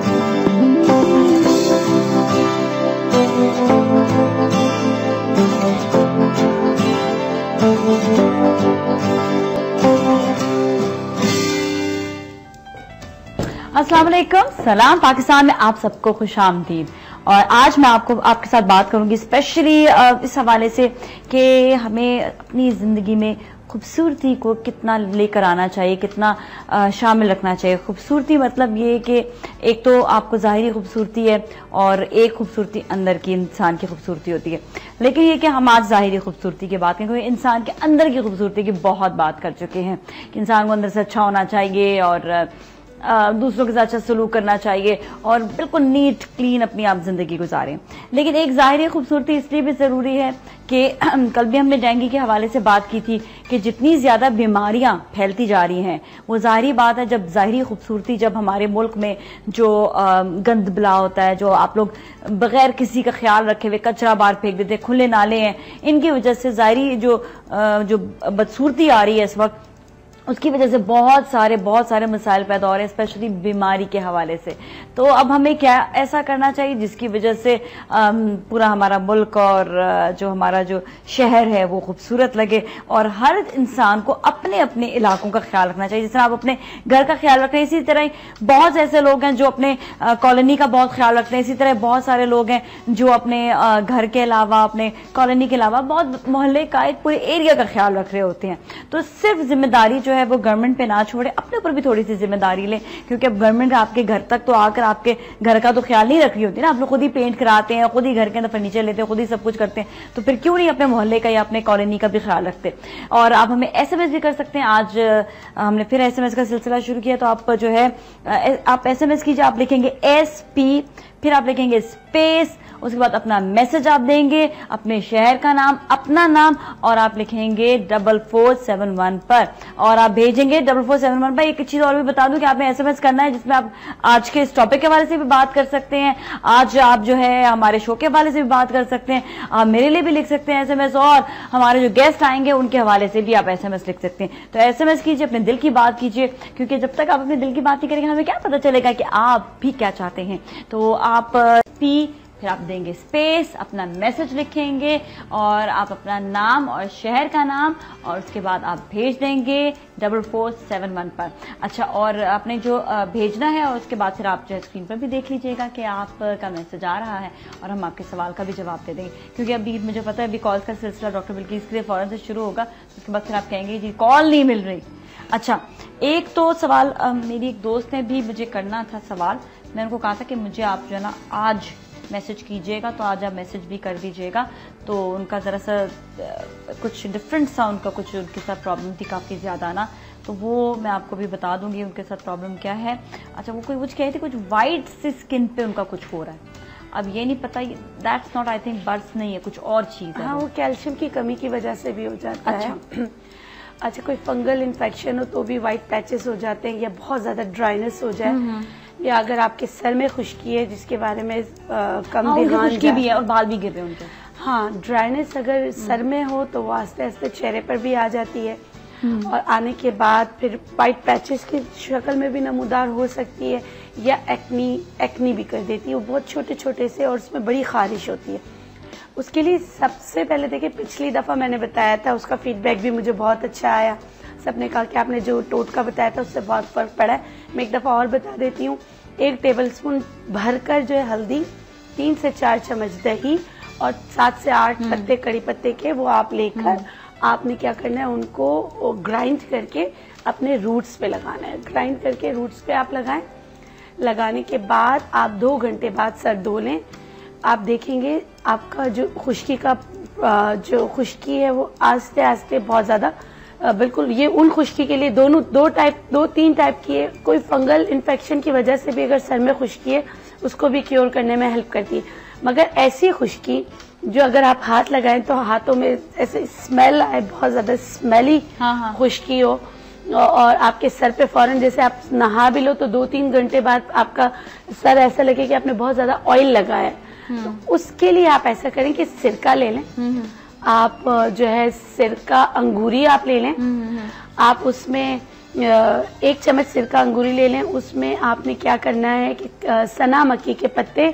अस्सलाम वालेकुम, सलाम पाकिस्तान में आप सबको खुशामदीद। और आज मैं आपके साथ बात करूंगी स्पेशली इस हवाले से कि हमें अपनी जिंदगी में खूबसूरती को कितना लेकर आना चाहिए, कितना शामिल रखना चाहिए। खूबसूरती मतलब ये कि एक तो आपको ज़ाहिरी खूबसूरती है और एक खूबसूरती अंदर की इंसान की खूबसूरती होती है। लेकिन ये कि हम आज ज़ाहिरी खूबसूरती की बात करें, क्योंकि इंसान के अंदर की खूबसूरती की बहुत बात कर चुके हैं कि इंसान को अंदर से अच्छा होना चाहिए और दूसरों के साथ अच्छा सलूक करना चाहिए और बिल्कुल नीट क्लीन अपनी आप जिंदगी गुजारें। लेकिन एक ज़ाहिरी खूबसूरती इसलिए भी ज़रूरी है कि कल भी हमने डेंगू के हवाले से बात की थी कि जितनी ज़्यादा बीमारियां फैलती जा रही हैं, वो ज़ाहिरी बात है जब ज़ाहिरी खूबसूरती, जब हमारे मुल्क में जो गंद बला होता है, जो आप लोग बगैर किसी का ख्याल रखे हुए कचरा बाहर फेंक देते, खुले नाले हैं, इनकी वजह से ज़ाहिरी जो बदसूरती आ रही है इस वक्त, उसकी वजह से बहुत सारे मसाइल पैदा हो रहे हैं, स्पेशली बीमारी के हवाले से। तो अब हमें क्या ऐसा करना चाहिए जिसकी वजह से पूरा हमारा मुल्क और जो हमारा जो शहर है वो खूबसूरत लगे और हर इंसान को अपने अपने इलाकों का ख्याल रखना चाहिए। जिस तरह आप अपने घर का ख्याल रख रहे हैं, इसी तरह ही बहुत से ऐसे लोग हैं जो अपने कॉलोनी का बहुत ख्याल रखते हैं। इसी तरह बहुत सारे लोग हैं जो अपने घर के अलावा, अपने कॉलोनी के अलावा बहुत मोहल्ले का, एक पूरे एरिया का ख्याल रख रहे होते हैं। तो सिर्फ जिम्मेदारी जो है वो गवर्नमेंट पे ना छोड़े, अपने ऊपर भी थोड़ी सी जिम्मेदारी लें, क्योंकि अब गवर्नमेंट आपके घर तक तो आकर आपके घर का तो ख्याल नहीं रख रही होती ना। आप लोग खुद ही पेंट कराते हैं, खुद ही घर के अंदर फर्नीचर लेते हैं, खुद ही सब कुछ करते हैं, तो फिर क्यों नहीं अपने मोहल्ले का या अपने कॉलोनी का भी ख्याल रखते। और आप हमें SMS भी कर सकते हैं। आज हमने फिर SMS का सिलसिला शुरू किया, तो आप जो है आप SMS कीजिए, आप लिखेंगे SP, फिर आप लिखेंगे स्पेस, उसके बाद अपना मैसेज आप देंगे, अपने शहर का नाम, अपना नाम, और आप लिखेंगे 4471 पर और आप भेजेंगे 4471 पर। एक चीज और भी बता दूं कि आपने SMS करना है जिसमें आप आज के इस टॉपिक के हवाले से भी बात कर सकते हैं, आज आप जो है हमारे शो के हवाले से भी बात कर सकते हैं, आप मेरे लिए भी लिख सकते हैं SMS, और हमारे जो गेस्ट आएंगे उनके हवाले से भी आप SMS लिख सकते हैं। तो SMS कीजिए, अपने दिल की बात कीजिए, क्योंकि जब तक आप अपने दिल की बात नहीं करेंगे हमें क्या पता चलेगा कि आप भी क्या चाहते हैं। तो आप फिर आप देंगे स्पेस, अपना मैसेज लिखेंगे और आप अपना नाम और शहर का नाम, और उसके बाद आप भेज देंगे 4471 पर। अच्छा, और आपने जो भेजना है और उसके बाद फिर आप जो स्क्रीन पर भी देख लीजिएगा कि आपका मैसेज आ रहा है और हम आपके सवाल का भी जवाब दे देंगे, क्योंकि अभी मुझे पता है अभी कॉल्स का सिलसिला डॉक्टर बिल्किस के लिए फौरन से शुरू होगा। उसके बाद फिर आप कहेंगे जी कॉल नहीं मिल रही। अच्छा, एक तो सवाल मेरी एक दोस्त ने भी मुझे करना था सवाल, मैंने उनको कहा था कि मुझे आप जो है ना आज मैसेज कीजिएगा, तो आज आप मैसेज भी कर दीजिएगा। तो उनका जरा सा कुछ डिफरेंट सा उनका कुछ उनके साथ प्रॉब्लम थी काफ़ी ज़्यादा ना, तो वो मैं आपको भी बता दूंगी उनके साथ प्रॉब्लम क्या है। अच्छा, वो कोई कुछ कही थी, कुछ वाइट सी स्किन पे उनका कुछ हो रहा है, अब ये नहीं पता, that's not, I think birds नहीं है, कुछ और चीज़ है। हाँ, वो कैल्शियम की कमी की वजह से भी हो जाता है। अच्छा, कोई फंगल इन्फेक्शन हो तो भी वाइट पैचेस हो जाते हैं, या बहुत ज्यादा ड्राइनेस हो जाए, या अगर आपके सर में खुश्की है जिसके बारे में कम ध्यान, खुश्की भी है और बाल भी गिर रहे हैं उनके। हाँ, ड्राइनेस अगर सर में हो तो वो आस्ते आस्ते चेहरे पर भी आ जाती है, और आने के बाद फिर वाइट पैचेस की शक्ल में भी नमूदार हो सकती है, या एक्नी भी कर देती है। वो बहुत छोटे छोटे से और उसमें बड़ी खारिश होती है। उसके लिए सबसे पहले देखिए, पिछली दफा मैंने बताया था, उसका फीडबैक भी मुझे बहुत अच्छा आया। सबने कहा कि आपने जो टोटका बताया था उससे बहुत फर्क पड़ा है। मैं एक दफा और बता देती हूँ, 1 टेबलस्पून भरकर जो है हल्दी, 3 से 4 चम्मच दही और 7 से 8 पत्ते कड़ी पत्ते के, वो आप लेकर आपने क्या करना है, उनको ग्राइंड करके अपने रूट्स पे लगाना है। ग्राइंड करके रूट्स पे आप लगाएं। लगाने के बाद आप 2 घंटे बाद सर धो लें। आप देखेंगे आपका जो खुश्की है वो आस्ते आस्ते बहुत ज्यादा, बिल्कुल ये उन खुश्की के लिए 2-3 टाइप की है। कोई फंगल इन्फेक्शन की वजह से भी अगर सर में खुश्की है उसको भी क्योर करने में हेल्प करती है। मगर ऐसी खुश्की जो अगर आप हाथ लगाएं तो हाथों में ऐसे स्मेल आए, बहुत ज्यादा स्मेली खुश्की हो, और आपके सर पे फौरन जैसे आप नहा भी लो तो 2-3 घंटे बाद आपका सर ऐसा लगे कि आपने बहुत ज्यादा ऑयल लगाया है, तो उसके लिए आप ऐसा करें कि सिरका ले लें। आप जो है सिरका अंगूरी आप ले लें, आप उसमें 1 चम्मच सिरका अंगूरी ले लें। उसमें आपने क्या करना है कि सना मक्की के पत्ते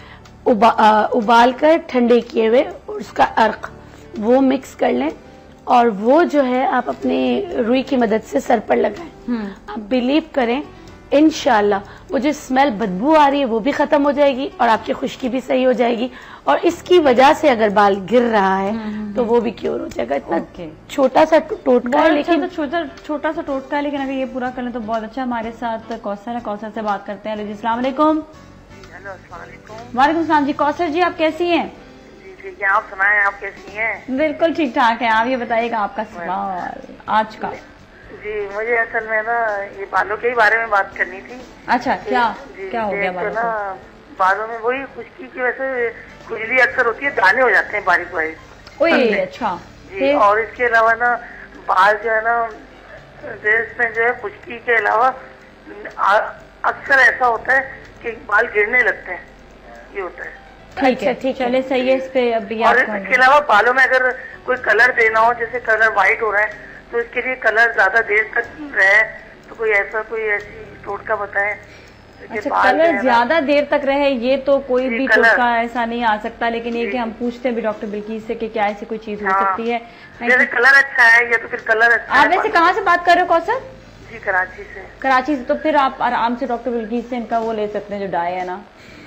उबाल कर ठंडे किए हुए, उसका अर्क वो मिक्स कर लें और वो जो है आप अपने रुई की मदद से सर पर लगाएं। आप बिलीव करें इंशाल्लाह वो जो स्मेल बदबू आ रही है वो भी खत्म हो जाएगी और आपकी खुश्की भी सही हो जाएगी और इसकी वजह से अगर बाल गिर रहा है तो वो भी क्योर हो जाएगा। इतना छोटा सा टोटका है, लेकिन छोटा सा टोटका है, लेकिन अगर ये पूरा कर लें तो बहुत अच्छा। हमारे साथ कौसर है, कौसर से बात करते हैं। अस्सलाम वालेकुम। वालेकुम सलाम जी। कौसर जी आप कैसी हैं? जी ठीक है, आप सुनाएं, आप कैसी हैं? बिल्कुल ठीक ठाक है। आप ये बताइएगा आपका सवाल आज का। जी मुझे असल में ना ये बालों के ही बारे में बात करनी थी। अच्छा, क्या हो गया बालों ना? बालों में वही खुश्की की वजह से खुजली अक्सर होती है, दाने हो जाते हैं बारीक बारीक। ओए अच्छा जी। और इसके अलावा ना बाल जो है ना इसमें जो है खुश्की के अलावा अक्सर ऐसा होता है कि बाल गिरने लगते हैं, ये होता है। ठीक है, ठीक चले सही है। इस पे अभी और इसके अलावा बालों में अगर कोई कलर देना हो, जैसे कलर व्हाइट हो रहा है तो इसके लिए कलर ज्यादा देर तक रहे तो कोई ऐसी टोटका बताएं। अच्छा, कलर ज्यादा देर तक रहे ये तो कोई भी टोटका ऐसा नहीं आ सकता, लेकिन ये कि हम पूछते हैं भी डॉक्टर बिल्किस से कि क्या ऐसी कोई चीज हो सकती है। जैसे कलर अच्छा है या तो फिर कलर अच्छा है। आप वैसे कहाँ से बात कर रहे हो कौसर? जी कराची से। कराची से, तो फिर आप आराम से डॉक्टर बिल्किस से इनका वो ले सकते हैं, जो डाई है ना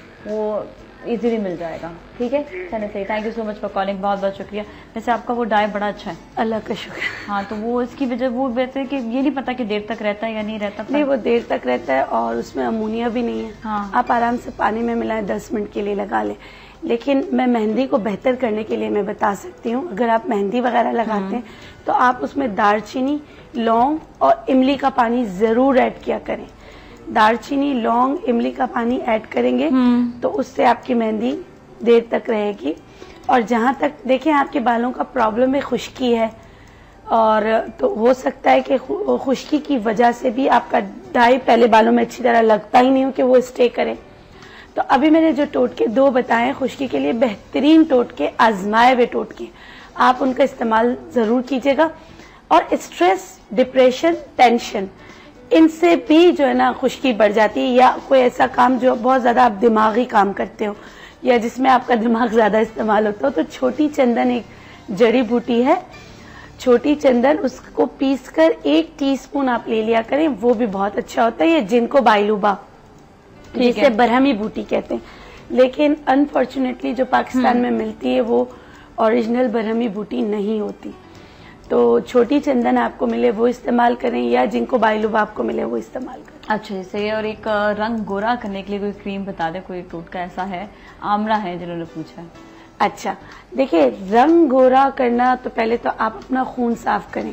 वो इजीली मिल जाएगा। ठीक है, चलिए सही। Thank you so much for calling, बहुत बहुत शुक्रिया। वैसे आपका वो डाई बड़ा अच्छा है, अल्लाह का शुक्र। हाँ, तो वो इसकी वजह वो वैसे कि ये नहीं पता कि देर तक रहता है या नहीं रहता। नहीं, वो देर तक रहता है और उसमें अमोनिया भी नहीं है। हाँ। आप आराम से पानी में मिलाएं, 10 मिनट के लिए लगा लें। लेकिन मैं मेहंदी को बेहतर करने के लिए मैं बता सकती हूँ, अगर आप मेहंदी वगैरह लगाते हैं तो आप उसमें दालचीनी, लौंग और इमली का पानी जरूर ऐड किया करें। दालचीनी, लौंग, इमली का पानी ऐड करेंगे तो उससे आपकी मेहंदी देर तक रहेगी। और जहां तक देखें आपके बालों का प्रॉब्लम है खुश्की है, और तो हो सकता है कि खुश्की की वजह से भी आपका डाई पहले बालों में अच्छी तरह लगता ही नहीं हो कि वो स्टे करे। तो अभी मैंने जो टोटके 2 बताए खुश्की के लिए, बेहतरीन टोटके, आजमाए हुए टोटके, आप उनका इस्तेमाल जरूर कीजिएगा। और स्ट्रेस, डिप्रेशन, टेंशन, इनसे भी जो है ना खुश्की बढ़ जाती है, या कोई ऐसा काम जो बहुत ज्यादा आप दिमागी काम करते हो या जिसमें आपका दिमाग ज्यादा इस्तेमाल होता हो, तो छोटी चंदन एक जड़ी बूटी है, छोटी चंदन, उसको पीसकर 1 टीस्पून आप ले लिया करें, वो भी बहुत अच्छा होता है। ये जिनको बायलूबा, जिसे बरहमी बूटी कहते हैं, लेकिन अनफॉर्चुनेटली जो पाकिस्तान में मिलती है वो ओरिजिनल बरहमी बूटी नहीं होती। तो छोटी चंदन आपको मिले वो इस्तेमाल करें, या जिनको बायलूबा आपको मिले वो इस्तेमाल करें। अच्छा, जैसे और एक रंग गोरा करने के लिए कोई क्रीम बता दे, कोई टोटका ऐसा है? आमला है जिन्होंने पूछा है। अच्छा, देखिए रंग गोरा करना तो पहले तो आप अपना खून साफ करें।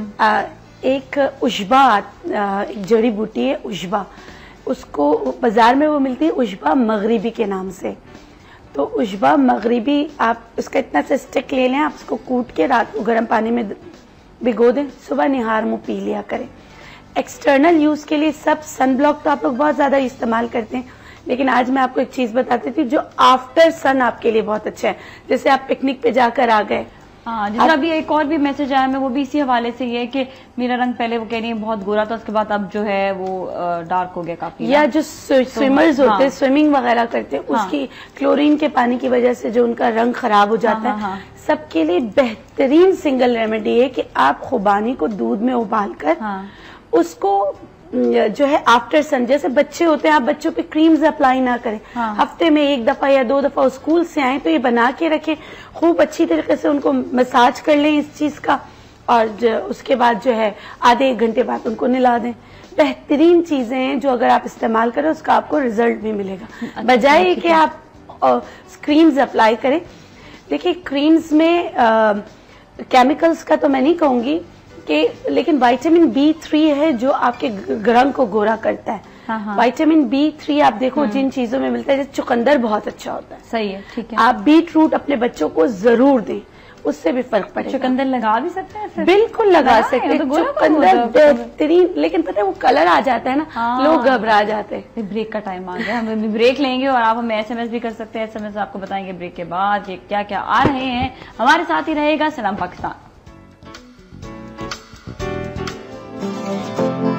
एक उशबा, एक जड़ी बूटी है उशबा, उसको बाजार में वो मिलती है उशबा मगरिबी के नाम से। तो उशबा मगरिबी, आप उसका इतना सा स्टिक ले लें, आप उसको कूट के रात को गर्म पानी में भिगो दें, सुबह निहार मुंह पी लिया करें। एक्सटर्नल यूज के लिए सब सन ब्लॉक तो आप लोग बहुत ज्यादा इस्तेमाल करते हैं, लेकिन आज मैं आपको एक चीज बताती थी जो आफ्टर सन आपके लिए बहुत अच्छा है। जैसे आप पिकनिक पे जाकर आ गए, हाँ, जैसे अभी एक और भी मैसेज आया, मैं वो भी इसी हवाले से ये है कि मेरा रंग पहले वो कह रही है बहुत गोरा था, उसके बाद अब जो है वो डार्क हो गया काफी। या जो स्विमर्स होते हैं, स्विमिंग वगैरह करते हैं, उसकी क्लोरीन के पानी की वजह से जो उनका रंग खराब हो जाता है, सबके लिए बेहतरीन सिंगल रेमेडी है कि आप खुबानी को दूध में उबाल कर उसको जो है आफ्टर सन, जैसे बच्चे होते हैं, आप बच्चों पे क्रीम्स अप्लाई ना करें। हफ्ते में 1 दफा या 2 दफा स्कूल से आए तो ये बना के रखें, खूब अच्छी तरीके से उनको मसाज कर लें इस चीज का, और उसके बाद जो है आधे 1 घंटे बाद उनको नहला दें। बेहतरीन चीजें हैं जो अगर आप इस्तेमाल करें उसका आपको रिजल्ट भी मिलेगा, बजाय कि आप क्रीम्स अप्लाई करें। देखिए क्रीम्स में केमिकल्स का तो मैं नहीं कहूंगी कि, लेकिन विटामिन B3 है जो आपके रंग को गोरा करता है। विटामिन B3 आप देखो जिन चीजों में मिलता है, जैसे चुकंदर बहुत अच्छा होता है। सही है, ठीक है। आप बीट रूट अपने बच्चों को जरूर दें, उससे भी फर्क पड़ेगा। चुकंदर लगा भी सकते हैं? बिल्कुल लगा सकते हैं, चुकंदर बेहतरीन, लेकिन पता है वो कलर आ जाता है ना, लोग घबरा जाते हैं। ब्रेक का टाइम आ गया, हम ब्रेक लेंगे और आप हमें SMS भी कर सकते हैं। SMS आपको बताएंगे ब्रेक के बाद ये क्या क्या आ रहे हैं। हमारे साथ ही रहेगा सलाम पाकिस्तान।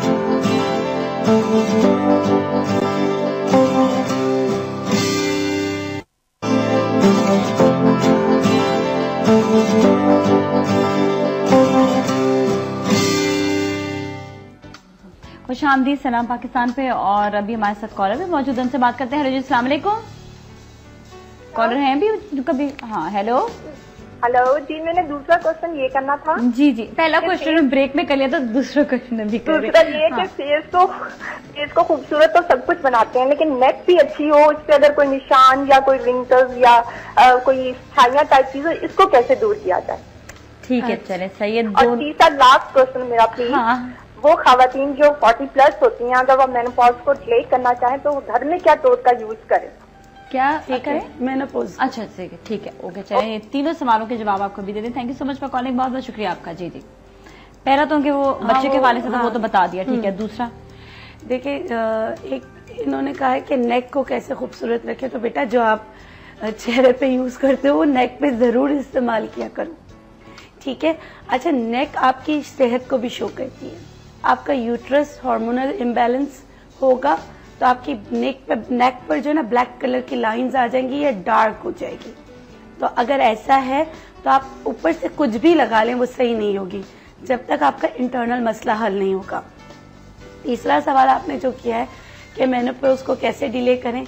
खुशामदीद सलाम पाकिस्तान पे। और अभी हमारे साथ कॉलर भी मौजूद, उनसे बात करते हैं। हेलो जी, अस्सलाम वालेकुम। कॉलर हैं भी कभी? हाँ, हेलो हेलो जी, मैंने दूसरा क्वेश्चन ये करना था। जी जी, पहला क्वेश्चन ब्रेक में कर लिया था, दूसरा क्वेश्चन भी कर दूसरा ये कि फेस को खूबसूरत तो सब कुछ बनाते हैं, लेकिन नेक भी अच्छी हो, इस पे अगर कोई निशान या कोई रिंकल्स या कोई छाइयां टाइप चीज हो, इसको कैसे दूर किया जाए? ठीक है, चले सही है। और तीसरा लास्ट क्वेश्चन मेरा प्लीज। हाँ। वो खवातीन जो 40+ होती हैं, अगर वो मेनोपॉज को डिले करना चाहें तो घर में क्या टोटका यूज करें? क्या ठीक है, मेनोपॉज। अच्छा ठीक है, ओके। चलिए, तीनों सवालों के जवाब आपको भी दे दें। Thank you so much for calling, बहुत बहुत शुक्रिया आपका। जी जी, पहला तो उनके वो बच्चे के हवाले से तो वो तो बता दिया, ठीक है। दूसरा देखिए, एक इन्होंने कहा है कि नेक को कैसे खूबसूरत रखे, तो बेटा जो आप चेहरे पे यूज करते हो वो नेक पे जरूर इस्तेमाल किया करो, ठीक है। अच्छा, नेक आपकी सेहत को भी शो करती है। आपका यूट्रस हार्मोनल इम्बैलेंस होगा तो आपकी नेक पर जो है ना ब्लैक कलर की लाइंस आ जाएंगी या डार्क हो जाएगी। तो अगर ऐसा है तो आप ऊपर से कुछ भी लगा लें, वो सही नहीं होगी जब तक आपका इंटरनल मसला हल नहीं होगा। तीसरा सवाल आपने जो किया है कि मेनोपॉज को कैसे डिले करें,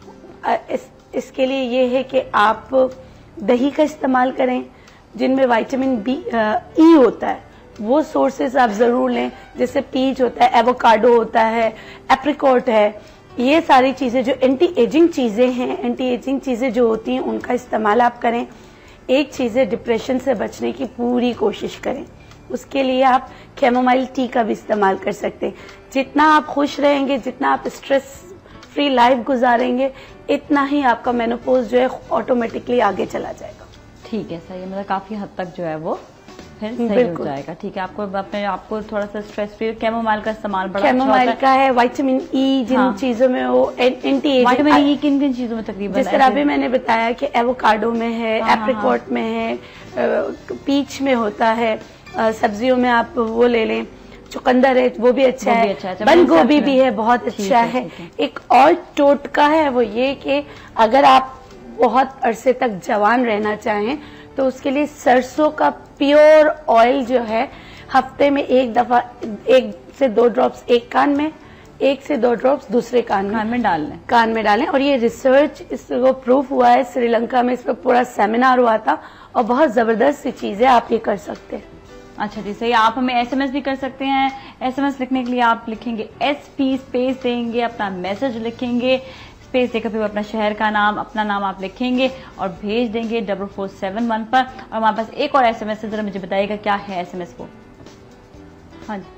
इसके लिए ये है कि आप दही का इस्तेमाल करें जिनमें विटामिन ई होता है, वो सोर्सेज आप जरूर लें, जैसे पीच होता है, एवोकाडो होता है, एप्रिकॉट है। ये सारी चीजें जो एंटी एजिंग चीजें हैं, एंटी एजिंग चीजें जो होती हैं उनका इस्तेमाल आप करें। एक चीज है, डिप्रेशन से बचने की पूरी कोशिश करें, उसके लिए आप कैमोमाइल टी का भी इस्तेमाल कर सकते हैं। जितना आप खुश रहेंगे, जितना आप स्ट्रेस फ्री लाइफ गुजारेंगे, इतना ही आपका मेनोपॉज जो है ऑटोमेटिकली आगे चला जाएगा। ठीक है, सही, मतलब काफी हद तक जो है वो फिर सही हो जाएगा। ठीक है, आपको अपने आपको थोड़ा सा स्ट्रेस फ्री, कैमोमाइल का इस्तेमाल बड़ा कैमोमाइल अच्छा का है। विटामिन ई जिन चीजों में वो एंटी एजिंग, विटामिन ई किन किन चीजों में तकरीबन, जिस तरह अभी मैंने बताया कि एवोकाडो में है, एप्रिकॉट में है, पीच में होता है, सब्जियों में आप वो ले लें, चुकंदर है वो भी अच्छा है, बंद गोभी भी है, बहुत अच्छा है। एक और टोटका है, वो ये कि अगर आप बहुत अरसे तक जवान रहना चाहें तो उसके लिए सरसों का प्योर ऑयल जो है हफ्ते में एक दफा 1 से 2 ड्रॉप्स एक कान में, 1 से 2 ड्रॉप्स दूसरे कान में डालें। और ये रिसर्च इसको प्रूफ हुआ है, श्रीलंका में इस पर पूरा सेमिनार हुआ था और बहुत जबरदस्त सी चीज है, आप ये कर सकते हैं। अच्छा जी, सही। आप हमें एसएमएस भी कर सकते हैं। एसएमएस लिखने के लिए आप लिखेंगे SP स्पेस देंगे, अपना मैसेज लिखेंगे, स्पेस देकर फिर अपना शहर का नाम, अपना नाम आप लिखेंगे और भेज देंगे 4471 पर। और हमारे पास एक और एसएमएस है, जरा मुझे बताइएगा क्या है एसएमएस वो। हाँ जी,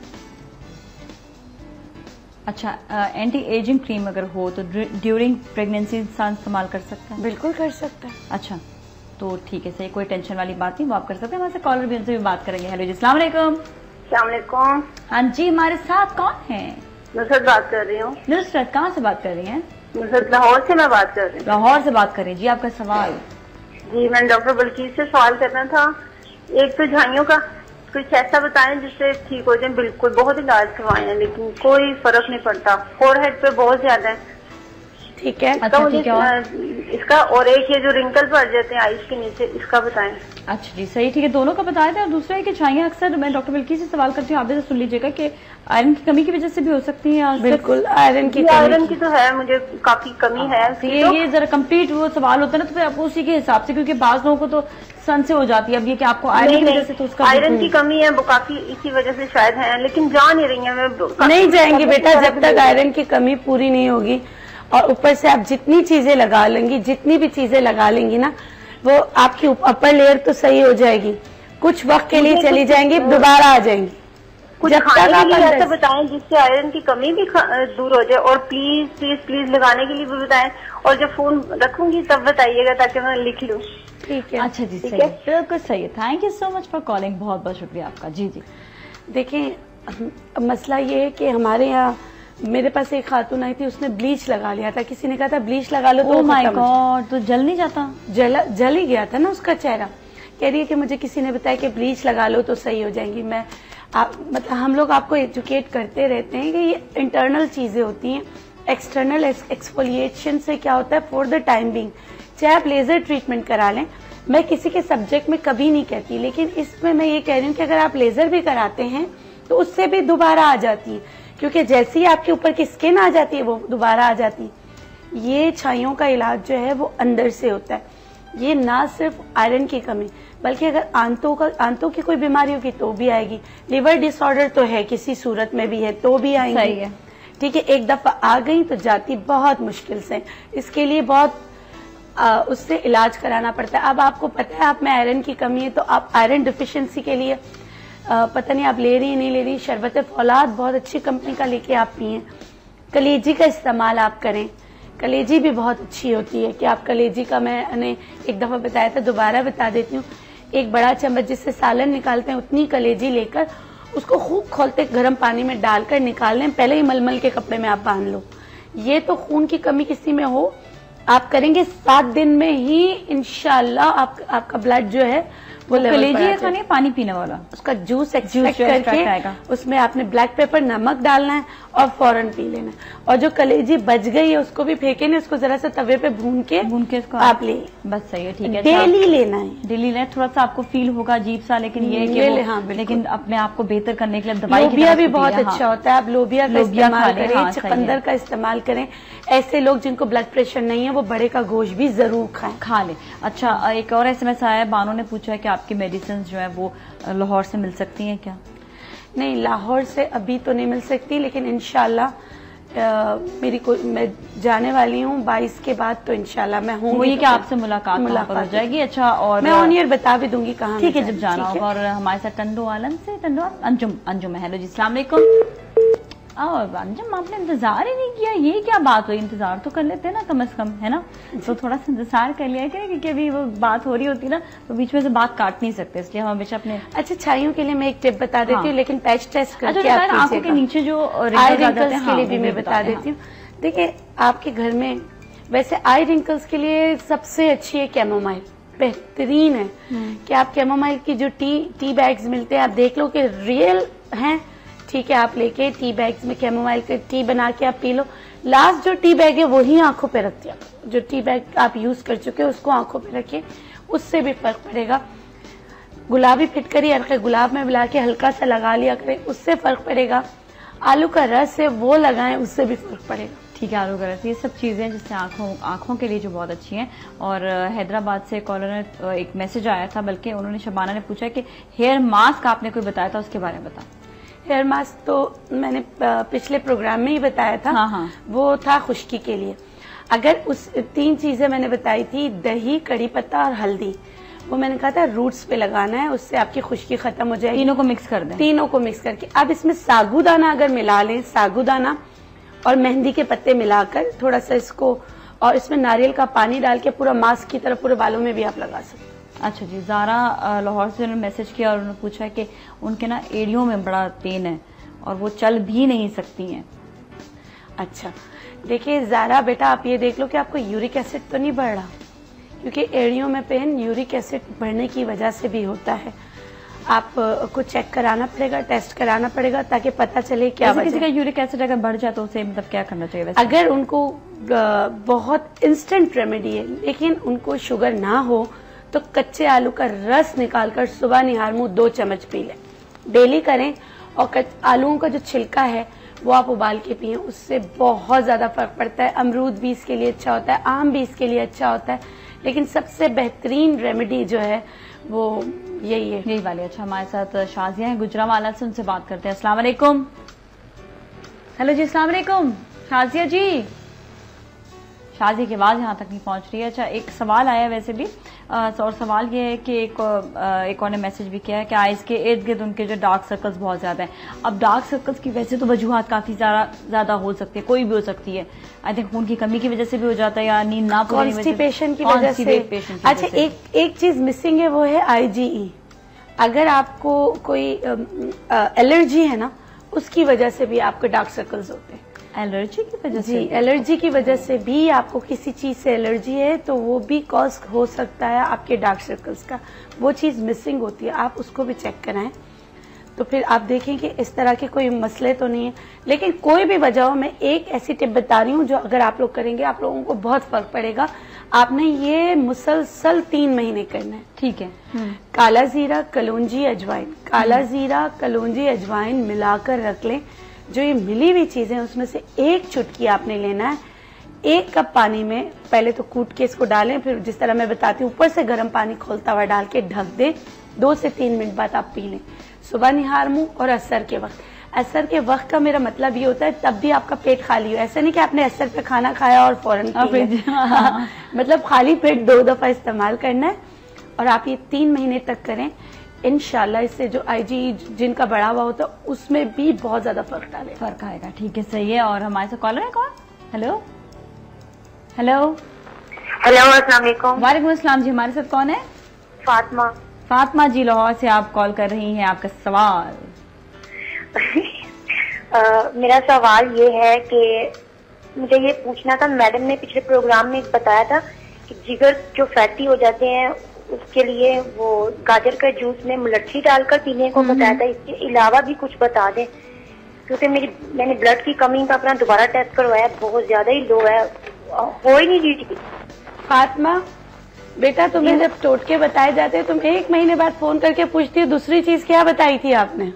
अच्छा, एंटी एजिंग क्रीम अगर हो तो ड्यूरिंग प्रेगनेंसी इंसान इस्तेमाल कर सकता है? बिल्कुल कर सकता है। अच्छा, तो ठीक है, सही, कोई टेंशन वाली बात नहीं, वो आप कर सकते हैं। हमारे कॉलर भी उनसे भी बात करेंगे। हेलो जी, अस्सलाम वालेकुम। अस्सलाम वालेकुम। हाँ जी, हमारे साथ कौन है? नुसरत बात कर रही हूँ। नुसरत, कहाँ से बात कर रही हैं? नुसरत, लाहौर से मैं बात कर रही हूँ। लाहौर से बात कर रही हैं जी, आपका सवाल? जी, मैंने डॉक्टर बल्कीस से सवाल करना था। एक तो झाइयों का कुछ ऐसा बताएं जिससे ठीक हो जाए। बिल्कुल बहुत इलाज करवाए हैं लेकिन कोई फर्क नहीं पड़ता, फोरहेड पे बहुत ज्यादा है। ठीक है, अच्छा, तो ठीक है, इसका और एक ये जो रिंकल पड़ जाते हैं आईज के नीचे, इसका बताएं। अच्छा जी, सही, ठीक है, दोनों का बताए थे। और दूसरा है कि छाइयां अक्सर, मैं डॉक्टर बिल्कीस से सवाल करती हूँ, आप भी सुन लीजिएगा कि आयरन की कमी की वजह से भी हो सकती है। बिल्कुल, आयरन की तो है, मुझे काफी कमी है। ये जरा कंप्लीट वो सवाल होता है ना, तो फिर आपको उसी के हिसाब से, क्योंकि बाज लोगों को तो सन से हो जाती है। अब ये कि आपको आयरन की वजह से, तो उसका आयरन की कमी है, वो काफी इसी वजह से शायद है, लेकिन जा नहीं रही है। मैं नहीं जाएंगी बेटा, जब तक आयरन की कमी पूरी नहीं होगी। और ऊपर से आप जितनी चीजें लगा लेंगी, जितनी भी चीजें लगा लेंगी ना, वो आपकी अपर लेयर तो सही हो जाएगी, कुछ वक्त के लिए चली जाएंगी, दोबारा आ जाएंगी। कुछ खाने के लिए ऐसा बताएं जिससे आयरन की कमी भी दूर हो जाए। और प्लीज प्लीज प्लीज लगाने के लिए भी बताएं। और जब फोन रखूंगी तब बताइएगा ताकि मैं लिख लूँ। ठीक है, अच्छा जी, सही है, बिल्कुल सही है। Thank you so much for calling, बहुत बहुत शुक्रिया आपका। जी जी, देखिए, मसला ये है कि हमारे यहाँ मेरे पास एक खातून आई थी, उसने ब्लीच लगा लिया था। किसी ने कहा था ब्लीच लगा लो, तो माय गॉड, तो जल नहीं जाता? जल ही गया था ना उसका चेहरा। कह रही है कि मुझे किसी ने बताया कि ब्लीच लगा लो तो सही हो जाएंगी। मतलब हम लोग आपको एजुकेट करते रहते हैं कि ये इंटरनल चीजें होती हैं। एक्सटर्नल एक्सफोलिएशन से क्या होता है, फॉर द टाइम बिंग, चाहे आप लेजर ट्रीटमेंट करा लें, मैं किसी के सब्जेक्ट में कभी नहीं कहती, लेकिन इसमें मैं ये कह रही हूँ कि अगर आप लेजर भी कराते हैं तो उससे भी दोबारा आ जाती है, क्योंकि जैसे ही आपके ऊपर की स्किन आ जाती है वो दोबारा आ जाती है। ये छाइयों का इलाज जो है वो अंदर से होता है। ये ना सिर्फ आयरन की कमी, बल्कि अगर आंतों की कोई बीमारी होगी तो भी आएगी। लिवर डिसऑर्डर तो है, किसी सूरत में भी है तो भी आएंगी। सही है। ठीक है, एक दफा आ गई तो जाती बहुत मुश्किल से। इसके लिए बहुत उससे इलाज कराना पड़ता है। अब आपको पता है आप में आयरन की कमी है, तो आप आयरन डिफिशियंसी के लिए पता नहीं आप ले रही नहीं ले रही, शरबत फौलाद बहुत अच्छी कंपनी का लेके आप पिए। कलेजी का इस्तेमाल आप करें, कलेजी भी बहुत अच्छी होती है। कि आप कलेजी का, मैंने एक दफा बताया था, दोबारा बता देती हूँ। एक बड़ा चम्मच जिससे सालन निकालते हैं उतनी कलेजी लेकर उसको खूब खोलते गर्म पानी में डालकर निकाल लें। पहले ही मलमल के कपड़े में आप बांध लो। ये तो खून की कमी किसी में हो, आप करेंगे 7 दिन में ही इंशाल्लाह आपका ब्लड जो है वो कलेजी ऐसा नहीं, पानी पीने वाला, उसका जूस एक्सट्रैक्ट करके उसमें आपने ब्लैक पेपर नमक डालना है और फौरन पी लेना है। और जो कलेजी बच गई है उसको भी फेंके नहीं, उसको जरा सा तवे पे भून के इसको आप ले, बस सही है। ठीक है, डेली लेना है, डेली लेना। थोड़ा सा आपको फील होगा अजीब सा, लेकिन ये है कि लेकिन अपने आप को बेहतर करने के लिए दवाई लोबिया भी बहुत अच्छा होता है। आप लोबिया का इस्तेमाल करें, चुकंदर का इस्तेमाल करें। ऐसे लोग जिनको ब्लड प्रेशर नहीं है वो बड़े का गोश्त भी जरूर खाएं, खा ले। अच्छा, एक और SMS आया है, बानो ने पूछा है कि आपकी मेडिसिन जो है वो लाहौर से मिल सकती हैं क्या? नहीं, लाहौर से अभी तो नहीं मिल सकती, लेकिन इंशाल्लाह मैं जाने वाली हूँ 22 के बाद, तो इंशाल्लाह मैं हूँ। वही कि आपसे मुलाकात हो जाएगी। अच्छा, और मैं ऑन ईयर बता भी दूंगी कहाँ। ठीक है, जब जाना होगा। और हमारे साथ टंडो आलम से अंजुम है। हेलो जी, अस्सलाम वालेकुम। और अंजुम, आपने इंतजार ही नहीं किया, ये क्या बात हुई? इंतजार तो कर लेते ना कम से कम, है ना? तो थोड़ा सा इंतजार कर लिया करें, क्योंकि अभी वो बात हो रही होती ना तो बीच में से बात काट नहीं सकते, इसलिए हम हमेशा अपने। अच्छा, छाइयों के लिए मैं एक टिप बता देती हूँ, लेकिन पैच टेस्ट करके आंखों के नीचे जो आई रिंकल्स के लिए भी मैं बता देती हूँ। देखिए, आपके घर में वैसे आई रिंकल्स के लिए सबसे अच्छी है कैमोमाइल, बेहतरीन है। कि आप कैमोमाइल की जो टी बैग्स मिलते हैं, आप देख लो कि रियल हैं। ठीक है, आप लेके टी बैग्स में कैमोमाइल का टी बना के आप पी लो। लास्ट जो टी बैग है वही आंखों पे रख दिया, जो टी बैग आप यूज कर चुके हो उसको आंखों पे रखिए, उससे भी फर्क पड़ेगा। गुलाबी फिटकरी अर्के गुलाब में मिला के हल्का सा लगा लिया करें, उससे फर्क पड़ेगा। आलू का रस है वो लगाएं, उससे भी फर्क पड़ेगा। ठीक है, आलू का रस, ये सब चीजें जिससे आंखों के लिए जो बहुत अच्छी हैं। और हैदराबाद से कॉलर ने एक मैसेज आया था, बल्कि उन्होंने, शबाना ने पूछा कि हेयर मास्क आपने कोई बताया था, उसके बारे में बता। हेयर मास्क तो मैंने पिछले प्रोग्राम में ही बताया था। हाँ। वो था खुश्की के लिए। अगर उस 3 चीजें मैंने बताई थी, दही, कड़ी पत्ता और हल्दी, वो मैंने कहा था रूट्स पे लगाना है, उससे आपकी खुश्की खत्म हो जाएगी। तीनों को मिक्स कर दें। तीनों को मिक्स करके अब इसमें सागुदाना अगर मिला लें, सागुदाना और मेहंदी के पत्ते मिलाकर थोड़ा सा इसको, और इसमें नारियल का पानी डाल के पूरा मास्क की तरह पूरे बालों में भी आप लगा सकते हैं। अच्छा जी, ज़ारा लाहौर से उन्होंने मैसेज किया और उन्होंने पूछा कि उनके ना एड़ियों में बड़ा पेन है और वो चल भी नहीं सकती हैं। अच्छा, देखिए ज़ारा बेटा, आप ये देख लो कि आपको यूरिक एसिड तो नहीं बढ़ रहा, क्योंकि एड़ियों में पेन यूरिक एसिड बढ़ने की वजह से भी होता है। आपको चेक कराना पड़ेगा, टेस्ट कराना पड़ेगा, ताकि पता चले क्या वजह। किसी का यूरिक एसिड अगर बढ़ जाए तो उसे मतलब क्या करना चाहिए वैसे? अगर उनको बहुत इंस्टेंट रेमेडी है, लेकिन उनको शुगर ना हो, तो कच्चे आलू का रस निकालकर सुबह निहार मुंह 2 चम्मच पी लें, डेली करें। और आलूओं का जो छिलका है वो आप उबाल के पिए, उससे बहुत ज्यादा फर्क पड़ता है। अमरूद भी इसके लिए अच्छा होता है, आम भी इसके लिए अच्छा होता है, लेकिन सबसे बेहतरीन रेमेडी जो है वो यही है, यही वाली। अच्छा, हमारे साथ शाजिया है गुजरावाला से, उनसे बात करते हैं। अस्सलाम वालेकुम। हेलो जी, अस्सलाम वालेकुम शाजिया जी। शाजिया की आवाज यहाँ तक नहीं पहुंच रही है। अच्छा, एक सवाल आया वैसे भी, और सवाल ये है कि एक और ने मैसेज भी किया है कि आइज के इर्द गिर्द उनके जो डार्क सर्कल्स बहुत ज्यादा है। अब डार्क सर्कल्स की वैसे तो वजूहात काफी ज्यादा हो सकती है, कोई भी हो सकती है। आई थिंक खून की कमी की वजह से भी हो जाता है, या नींद ना पूरी कॉन्स्टिपेशन की वजह से। अच्छा, एक चीज मिसिंग है, वो है IgE। अगर आपको कोई एलर्जी है ना, उसकी वजह से भी आपको डार्क सर्कल्स होते हैं। एलर्जी की वजह से? जी, एलर्जी की वजह से भी आपको किसी चीज से एलर्जी है तो वो भी कॉज हो सकता है आपके डार्क सर्कल्स का। वो चीज मिसिंग होती है, आप उसको भी चेक कराएं, तो फिर आप देखें कि इस तरह के कोई मसले तो नहीं है। लेकिन कोई भी वजह हो, मैं एक ऐसी टिप बता रही हूँ जो अगर आप लोग करेंगे आप लोगों को बहुत फर्क पड़ेगा। आपने ये मुसलसल 3 महीने करना है। ठीक है। काला जीरा, कलौंजी, अजवाइन, काला जीरा, कलौंजी, अजवाइन मिलाकर रख लें, जो ये मिली हुई चीजें उसमें से एक चुटकी आपने लेना है। 1 कप पानी में पहले तो कूट के इसको डालें, फिर जिस तरह मैं बताती हूँ ऊपर से गर्म पानी खोलता हुआ डाल के ढक दें। 2 से 3 मिनट बाद आप पी लें। सुबह निहार मुंह और असर के वक्त। असर के वक्त का मेरा मतलब ये होता है तब भी आपका पेट खाली हो, ऐसा नहीं कि आपने असर पे खाना खाया और फौरन पी लिया। मतलब खाली पेट 2 दफा इस्तेमाल करना है और आप ये 3 महीने तक करें। इंशाल्लाह इससे जो आईजी जिनका बढ़ा हुआ होता है उसमें भी बहुत ज्यादा फर्क आएगा। ठीक है, सही है। और हमारे साथ कॉलर है कौन? हेलो हेलो हेलो, अस्सलाम वालेकुम। वालेकुम अस्सलाम जी, हमारे साथ कौन है? फातिमा। फातिमा जी, लाहौर से आप कॉल कर रही हैं, आपका सवाल? मेरा सवाल ये है कि मुझे ये पूछना था, मैडम ने पिछले प्रोग्राम में बताया था कि जिगर जो फैटी हो जाते हैं उसके लिए वो गाजर का जूस में मुलट्ठी डालकर पीने को बताया था। इसके अलावा भी कुछ बता दें, क्योंकि मैंने ब्लड की कमी का अपना दोबारा टेस्ट करवाया, बहुत ज्यादा ही लो है, हो ही नहीं रही थी। फातिमा बेटा, तुम्हें जब टोटके बताए जाते हैं तुम 1 महीने बाद फोन करके पूछती हो दूसरी चीज क्या बताई थी आपने?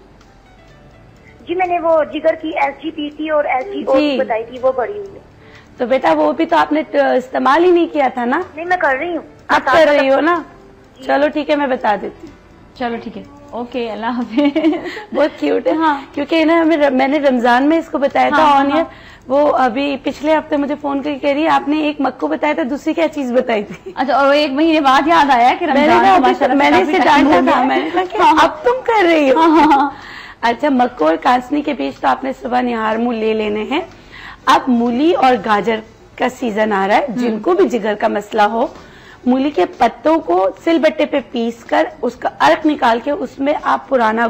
जी मैंने वो जिगर की SGPT और SGO बताई थी, वो बढ़ी हुई है। तो बेटा वो भी तो आपने इस्तेमाल ही नहीं किया था ना? नहीं, मैं कर रही हूँ। आप कर रही हो ना? चलो ठीक है, मैं बता देती हूँ। चलो ठीक है, ओके, अल्लाह हाफिज। बहुत क्यूट है। हाँ, क्योंकि ना मैंने रमजान में इसको बताया था ऑन एयर। वो अभी पिछले हफ्ते मुझे फोन करके कह रही है आपने एक मक्को बताया था, दूसरी क्या चीज बताई थी? अच्छा, और 1 महीने बाद याद आया कि मैंने इसे डांटा था, मैंने कहा अब तुम कर रही हो। अच्छा, मक्को और कांसनी के बीच तो आपने सुबह निहार मुंह ले लेने हैं। अब मूली और गाजर का सीजन आ रहा है, जिनको भी जिगर का मसला हो, मूली के पत्तों को सिलबट्टे पे पीस कर उसका अर्क निकाल के उसमें आप पुराना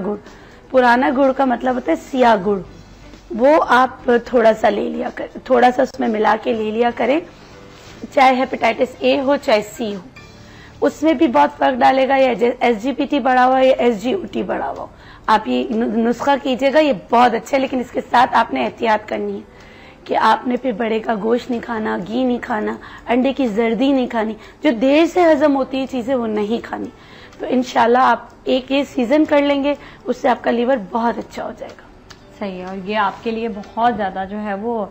गुड़ का मतलब होता है सिया गुड़, वो आप थोड़ा सा ले लिया कर, थोड़ा सा उसमें मिला के ले लिया करें। चाहे हेपेटाइटिस A हो चाहे C हो, उसमें भी बहुत फर्क डालेगा। या SGPT बढ़ा हुआ या SGOT बढ़ा हुआ, आप ये नुस्खा कीजिएगा, ये बहुत अच्छा है। लेकिन इसके साथ आपने एहतियात करनी है कि आपने फिर बड़े का गोश्त नहीं खाना, घी नहीं खाना, अंडे की जर्दी नहीं खानी, जो देर से हजम होती है चीजें वो नहीं खानी। तो इंशाल्लाह आप एक ये सीजन कर लेंगे, उससे आपका लीवर बहुत अच्छा हो जाएगा। सही है, और ये आपके लिए बहुत ज्यादा जो है वो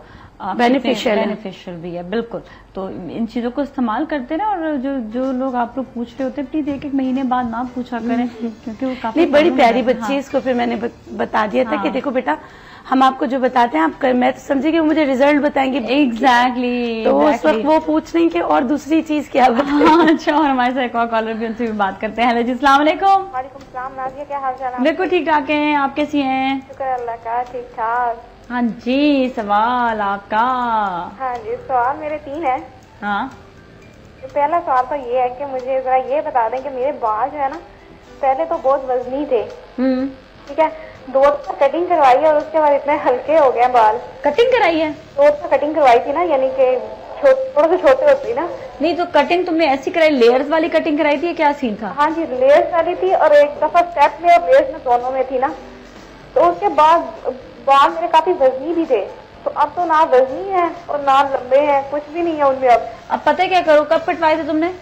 बेनिफिशियल भी है। बिल्कुल, तो इन चीजों को इस्तेमाल करते रहे। और जो लोग आप लोग पूछ रहे होते हैं प्लीज 1-1 महीने बाद ना पूछा करें, क्योंकि वो काफी बड़ी प्यारी बच्ची है। इसको फिर मैंने बता दिया था कि देखो बेटा, हम आपको जो बताते हैं आप कर, मैं तो समझी कि वो मुझे रिजल्ट बताएंगे। एग्जैक्टली। तो उस वक्त वो पूछ रही कि और दूसरी चीज क्या बताएं। अच्छा, और हमारे साथ एक और कॉलर भी, उनसे भी बात करते हैं। हेलो जी, अस्सलाम वालेकुम। वालेकुम सलाम। नाज़िया, क्या हाल चाल है? बिल्कुल ठीक ठाक हैं, आप कैसी हैं? शुक्र अल्लाह का, ठीक ठाक। हाँ जी, सवाल आपका? हाँ जी, सवाल मेरे 3 है। हाँ, पहला सवाल तो ये है कि मुझे जरा ये बता दें कि मेरे बाल जो है ना, पहले तो बहुत वजनी थे, ठीक है, 2 दफा कटिंग करवाई है और उसके बाद इतने हल्के हो गए बाल। कटिंग कराई है? 2 दफा कटिंग करवाई थी ना, यानी कि थोड़ा सा छोटे होती ना। नहीं, तो कटिंग तुमने ऐसी कराई, लेयर्स वाली कटिंग कराई थी, क्या सीन था? हाँ जी, लेयर्स वाली थी और एक दफा स्टेप में और लेयर्स में दोनों में थी ना। तो उसके बाद बाल मेरे काफी वजनी भी थे, तो अब तो ना वजनी है और ना लंबे हैं, कुछ भी नहीं है उनमें। अब पता है क्या करो, कब कटवाए थे तुमने?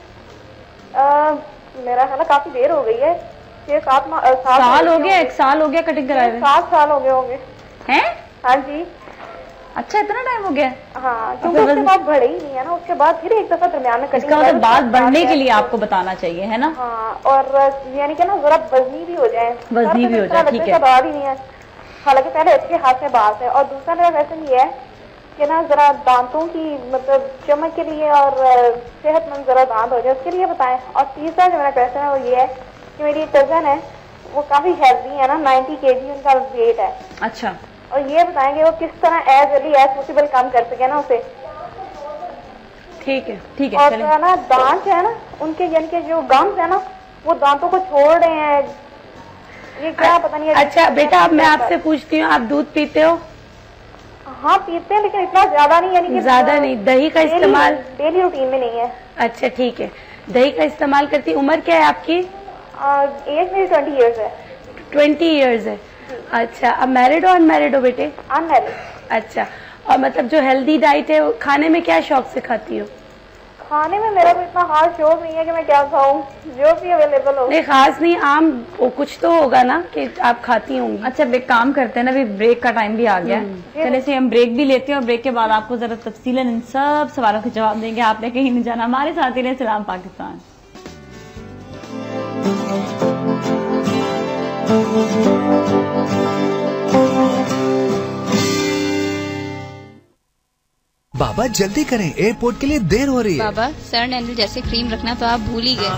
मेरा ख्याल काफी देर हो गई है, 6-7 साल हो गया। 1 साल हो गया कटिंग कराए हुए? 7 साल हो गए होंगे। हैं? हाँ जी। अच्छा, इतना टाइम हो गया? हाँ, क्योंकि उसके बाद बढ़े ही नहीं है ना, उसके बाद फिर एक दफा दरमियान में कटिंग। इसका मतलब बाल बढ़ने के लिए आपको बताना चाहिए, है ना? हाँ, और यानी कि ना जरा वजनी भी हो जाए, वजनी भी हो जाए, ठीक है। बाल ही नहीं है, हालांकि पहले अच्छे हाथ में बाल है। और दूसरा मेरा क्वेश्चन ये है कि ना जरा दांतों की मतलब चमक के लिए और सेहतमंद जरा दांत हो जाए, उसके लिए बताएं। और तीसरा जो मेरा क्वेश्चन है वो ये है कि मेरी कजन है, वो काफी हेल्दी है ना, 90 kg उनका वेट है। अच्छा, और ये बताएंगे वो किस तरह एज अर्ली एज पॉसिबल कम कर सके ना उसे। ठीक है, ठीक है। और ना दांत है ना उनके, यानी कि जो गम्स है ना, वो दांतों को छोड़ रहे हैं, ये क्या पता नहीं है। अच्छा बेटा, अब मैं आपसे पूछती हूँ, आप दूध पीते हो? हाँ पीते हैं, लेकिन इतना ज्यादा नहीं, यानी कि ज्यादा नहीं। दही का इस्तेमाल डेली रूटीन में नहीं है। अच्छा ठीक है, दही का इस्तेमाल करती। उम्र क्या है आपकी? एज मेरी 20 ईयर्स है। 20 ईयर्स है। अच्छा, अब मैरिड हो अनमैरिड हो बेटे? अनमैरिड। अच्छा, और मतलब जो हेल्दी डाइट है खाने में क्या शौक से खाती हो? खाने में मेरा भी इतना खास शौक नहीं है कि मैं क्या खाऊं, जो भी अवेलेबल हो। नहीं खास नहीं, आम वो कुछ तो होगा ना कि आप खाती होंगी। अच्छा एक काम करते हैं ना, अभी ब्रेक का टाइम भी आ गया है, चले से हम ब्रेक भी लेते हैं और ब्रेक के बाद आपको जरा तफसीलन इन सब सवालों के जवाब देंगे। आपने कहीं नहीं जाना, हमारे साथ ही रहे। सलाम पाकिस्तान। बाबा जल्दी करें, एयरपोर्ट के लिए देर हो रही है। बाबा सर एंड जैसे क्रीम रखना तो आप भूल ही गए।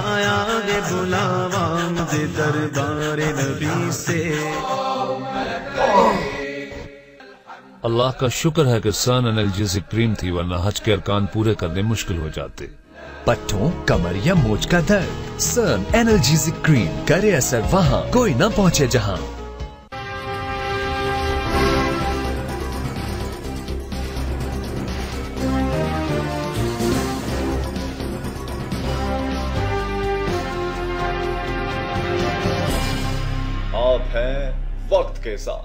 अल्लाह का शुक्र है कि सन एनाल्जेसिक क्रीम थी, वरना हज के अरकान पूरे करने मुश्किल हो जाते। पट्टों, कमर या मोच का दर्द, सन एनाल्जेसिक क्रीम करे असर वहाँ कोई न पहुँचे जहाँ। आप हैं वक्त के साथ।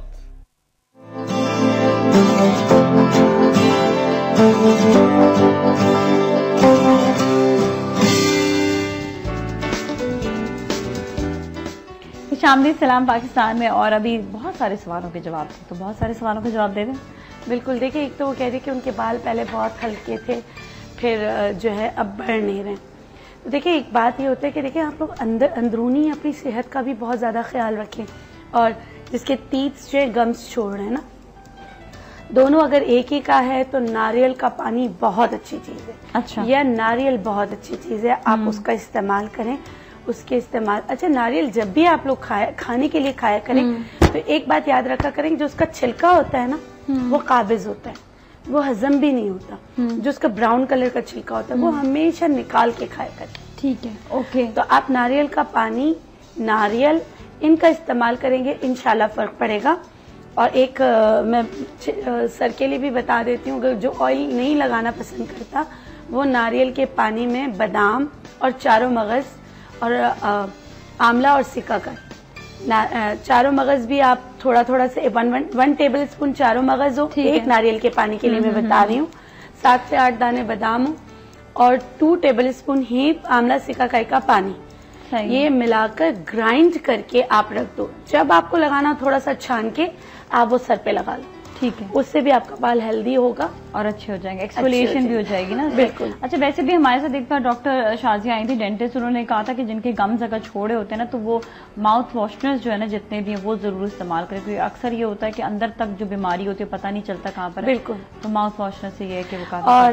खुशामदीद सलाम पाकिस्तान में। और अभी बहुत सारे सवालों के जवाब थे, तो बहुत सारे सवालों के जवाब दे दें। बिल्कुल, देखिए एक तो वो कह रही कि उनके बाल पहले बहुत हल्के थे, फिर जो है अब बढ़ नहीं रहे। तो देखिए एक बात ये होता है कि देखिए आप लोग अंदरूनी अपनी सेहत का भी बहुत ज़्यादा ख्याल रखें। और जिसके टीथ जो है गम्स छोड़ रहे हैं ना, दोनों अगर एक ही का है तो नारियल का पानी बहुत अच्छी चीज़ है। अच्छा, यह नारियल बहुत अच्छी चीज़ है, आप उसका इस्तेमाल करें। उसके इस्तेमाल, अच्छा नारियल जब भी आप लोग खाने के लिए खाया करें तो एक बात याद रखा करें, जो उसका छिलका होता है ना वो काबिज होता है, वो हजम भी नहीं होता। जो उसका ब्राउन कलर का छिलका होता है वो हमेशा निकाल के खाया करें। ठीक है, ओके। तो आप नारियल का पानी, नारियल इनका इस्तेमाल करेंगे, इंशाल्लाह फर्क पड़ेगा। और एक मैं सर के लिए भी बता देती हूँ, जो ऑयल नहीं लगाना पसंद करता वो नारियल के पानी में बादाम और चारों मगज और आंवला और सिकाकाई, चारों मगज भी आप थोड़ा थोड़ा से 1 टेबल स्पून चारों मगज हो एक नारियल के पानी के लिए मैं बता रही हूँ, 7 से 8 दाने बादाम हो और 2 टेबल स्पून ही आंवला सिकाकाई का पानी, ये मिलाकर ग्राइंड करके आप रख दो। जब आपको लगाना थोड़ा सा छान के आप वो सर पे लगा लो। ठीक है, उससे भी आपका बाल हेल्दी होगा और अच्छे हो जाएंगे, एक्सफोलिएशन भी हो जाएगी ना। बिल्कुल। अच्छा वैसे भी हमारे साथ एक बार डॉक्टर शाजिया आई थी, डेंटिस्ट, उन्होंने कहा था कि जिनके गम्स अगर छोड़े होते हैं ना तो वो माउथ वॉशनर्स जो है ना जितने भी हैं वो जरूर इस्तेमाल करें, क्योंकि अक्सर ये होता है कि अंदर तक जो बीमारी होती है पता नहीं चलता कहाँ पर। बिल्कुल। तो माउथ वॉशनर से ये है कि वो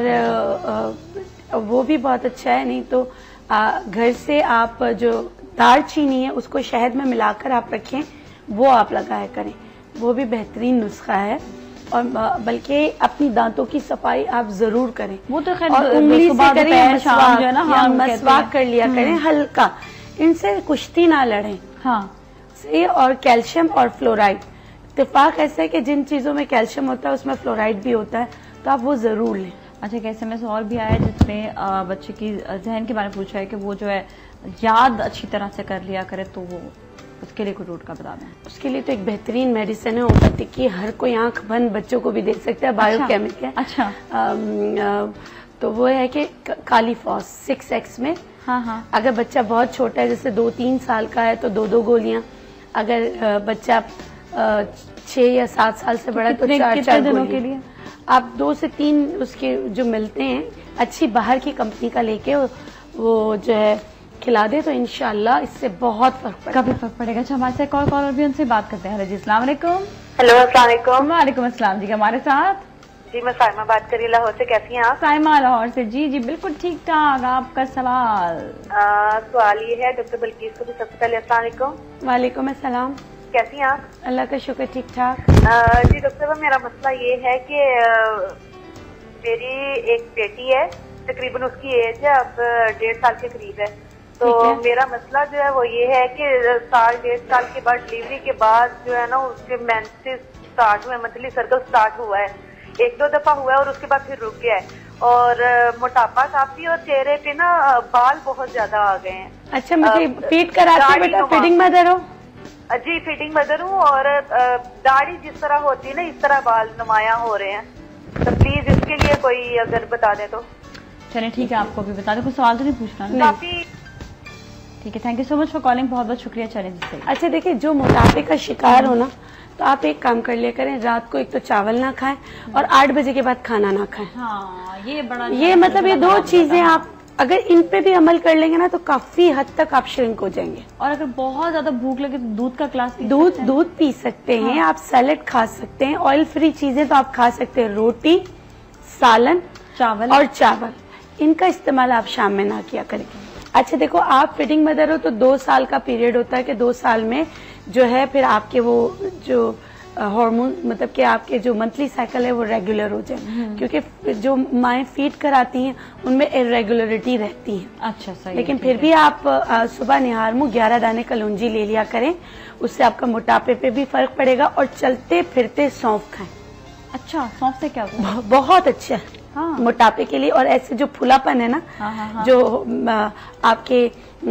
और वो भी बहुत अच्छा है। नहीं तो घर से आप जो दालचीनी है उसको शहद में मिलाकर आप रखें, वो आप लगाया करें, वो भी बेहतरीन नुस्खा है। और बल्कि अपनी दांतों की सफाई आप जरूर करें, वो तो खैर और उंगली से करें, शाम जो है ना, हाँ, मसवाक कर लिया करें हल्का, इनसे कुश्ती ना लड़ें। हाँ सही। और कैल्शियम और फ्लोराइड, इत्तेफाक ऐसा है कि जिन चीजों में कैल्शियम होता है उसमें फ्लोराइड भी होता है, तो आप वो जरूर लें। अच्छा एक SMS और भी आया जिसमें बच्चे की जहन के बारे में पूछा है कि वो जो है याद अच्छी तरह से कर लिया करे, तो वो उसके लिए कोई रूट का बता दें। उसके लिए तो एक बेहतरीन मेडिसिन है, होम्योपैथिक की, हर कोई आंख बंद बच्चों को भी दे सकता है, बायोकेमिक है। अच्छा। तो वो है कि काली फॉस 6x में। हाँ हाँ। अगर बच्चा बहुत छोटा है जैसे 2-3 साल का है तो 2-2 गोलियां, अगर बच्चा 6 या 7 साल से बड़ा है तो 4-4 दिनों के लिए आप 2 से 3 उसके जो मिलते हैं अच्छी बाहर की कंपनी का लेके वो जो है खिला दे, तो इंशाल्लाह इससे बहुत फर्क पड़ेगा। काफी फर्क पड़ेगा। अच्छा हमारे साथ कॉल और भी उनसे बात करते हैं। जी अस्सलाम वालेकुम। हेलो अस्सलाम वालेकुम। वालेकुम अस्सलाम जी, हमारे साथ जी मैं साइमा बात कर रही लाहौर से, कैसी हैं आप? साइमा लाहौर से। जी जी बिल्कुल ठीक ठाक। आपका सवाल? सवाल ये है डॉक्टर बल्कीस को भी सबसे पहले अस्सलाम वालेकुम। वालेकुम अस्सलाम। कैसी हैं आप? अल्लाह का शुक्र ठीक ठाक। जी डॉक्टर साहब मेरा मसला ये है कि मेरी एक बेटी है, तकरीबन उसकी एज है अब 1.5 साल के करीब है। तो मेरा मसला जो है वो ये है कि 1.5 साल के बाद डिलीवरी के बाद जो है ना उसके मेंसेस स्टार्ट हुए, मंथली सर्कल स्टार्ट हुआ है, 1-2 दफा हुआ है और उसके बाद फिर रुक गया है, और मोटापा काफी और चेहरे पे ना बाल बहुत ज्यादा आ गए हैं। अच्छा मुझे फीड कराते हैं बेटा? फीडिंग मदर हो? जी फीडिंग मदर हूँ, और दाढ़ी जिस तरह होती है ना इस तरह बाल नुमाया हो रहे हैं, तो प्लीज इसके लिए कोई अगर बता दें तो। चलिए ठीक है, आपको भी बता दो, कुछ सवाल तो नहीं पूछना ना? ठीक है, thank you so much for calling, बहुत बहुत शुक्रिया। चलें जी। अच्छा देखिए, जो मोटापे का शिकार हो ना, तो आप एक काम कर लिया करें, रात को एक तो चावल ना खाएं और 8 बजे के बाद खाना ना खाएं। हाँ, ये बड़ा, ये मतलब ये 2 चीजें आप अगर इन पे भी अमल कर लेंगे ना, तो काफी हद तक आप श्रिंक हो जाएंगे। और अगर बहुत ज्यादा भूख लगे तो दूध का ग्लास दूध पी सकते हैं। आप सैलेड खा सकते हैं, ऑयल फ्री चीजें तो आप खा सकते हैं, रोटी, सालन, चावल इनका इस्तेमाल आप शाम में ना किया करें। अच्छा देखो, आप फीडिंग मदर हो तो 2 साल का पीरियड होता है कि 2 साल में जो है फिर आपके वो जो हार्मोन मतलब कि आपके जो मंथली साइकिल है वो रेगुलर हो जाए, क्योंकि जो माएँ फीड कराती हैं उनमें इरेगुलरिटी रहती है। अच्छा सही। लेकिन फिर भी आप सुबह निहार मुँह 11 दाने कलौंजी ले लिया करें, उससे आपका मोटापे पे भी फर्क पड़ेगा। और चलते फिरते सौंफ खाएं। अच्छा, सौंफ से क्या होता है? बहुत अच्छा है मोटापे के लिए। और ऐसे जो फुलापन है ना, जो आपके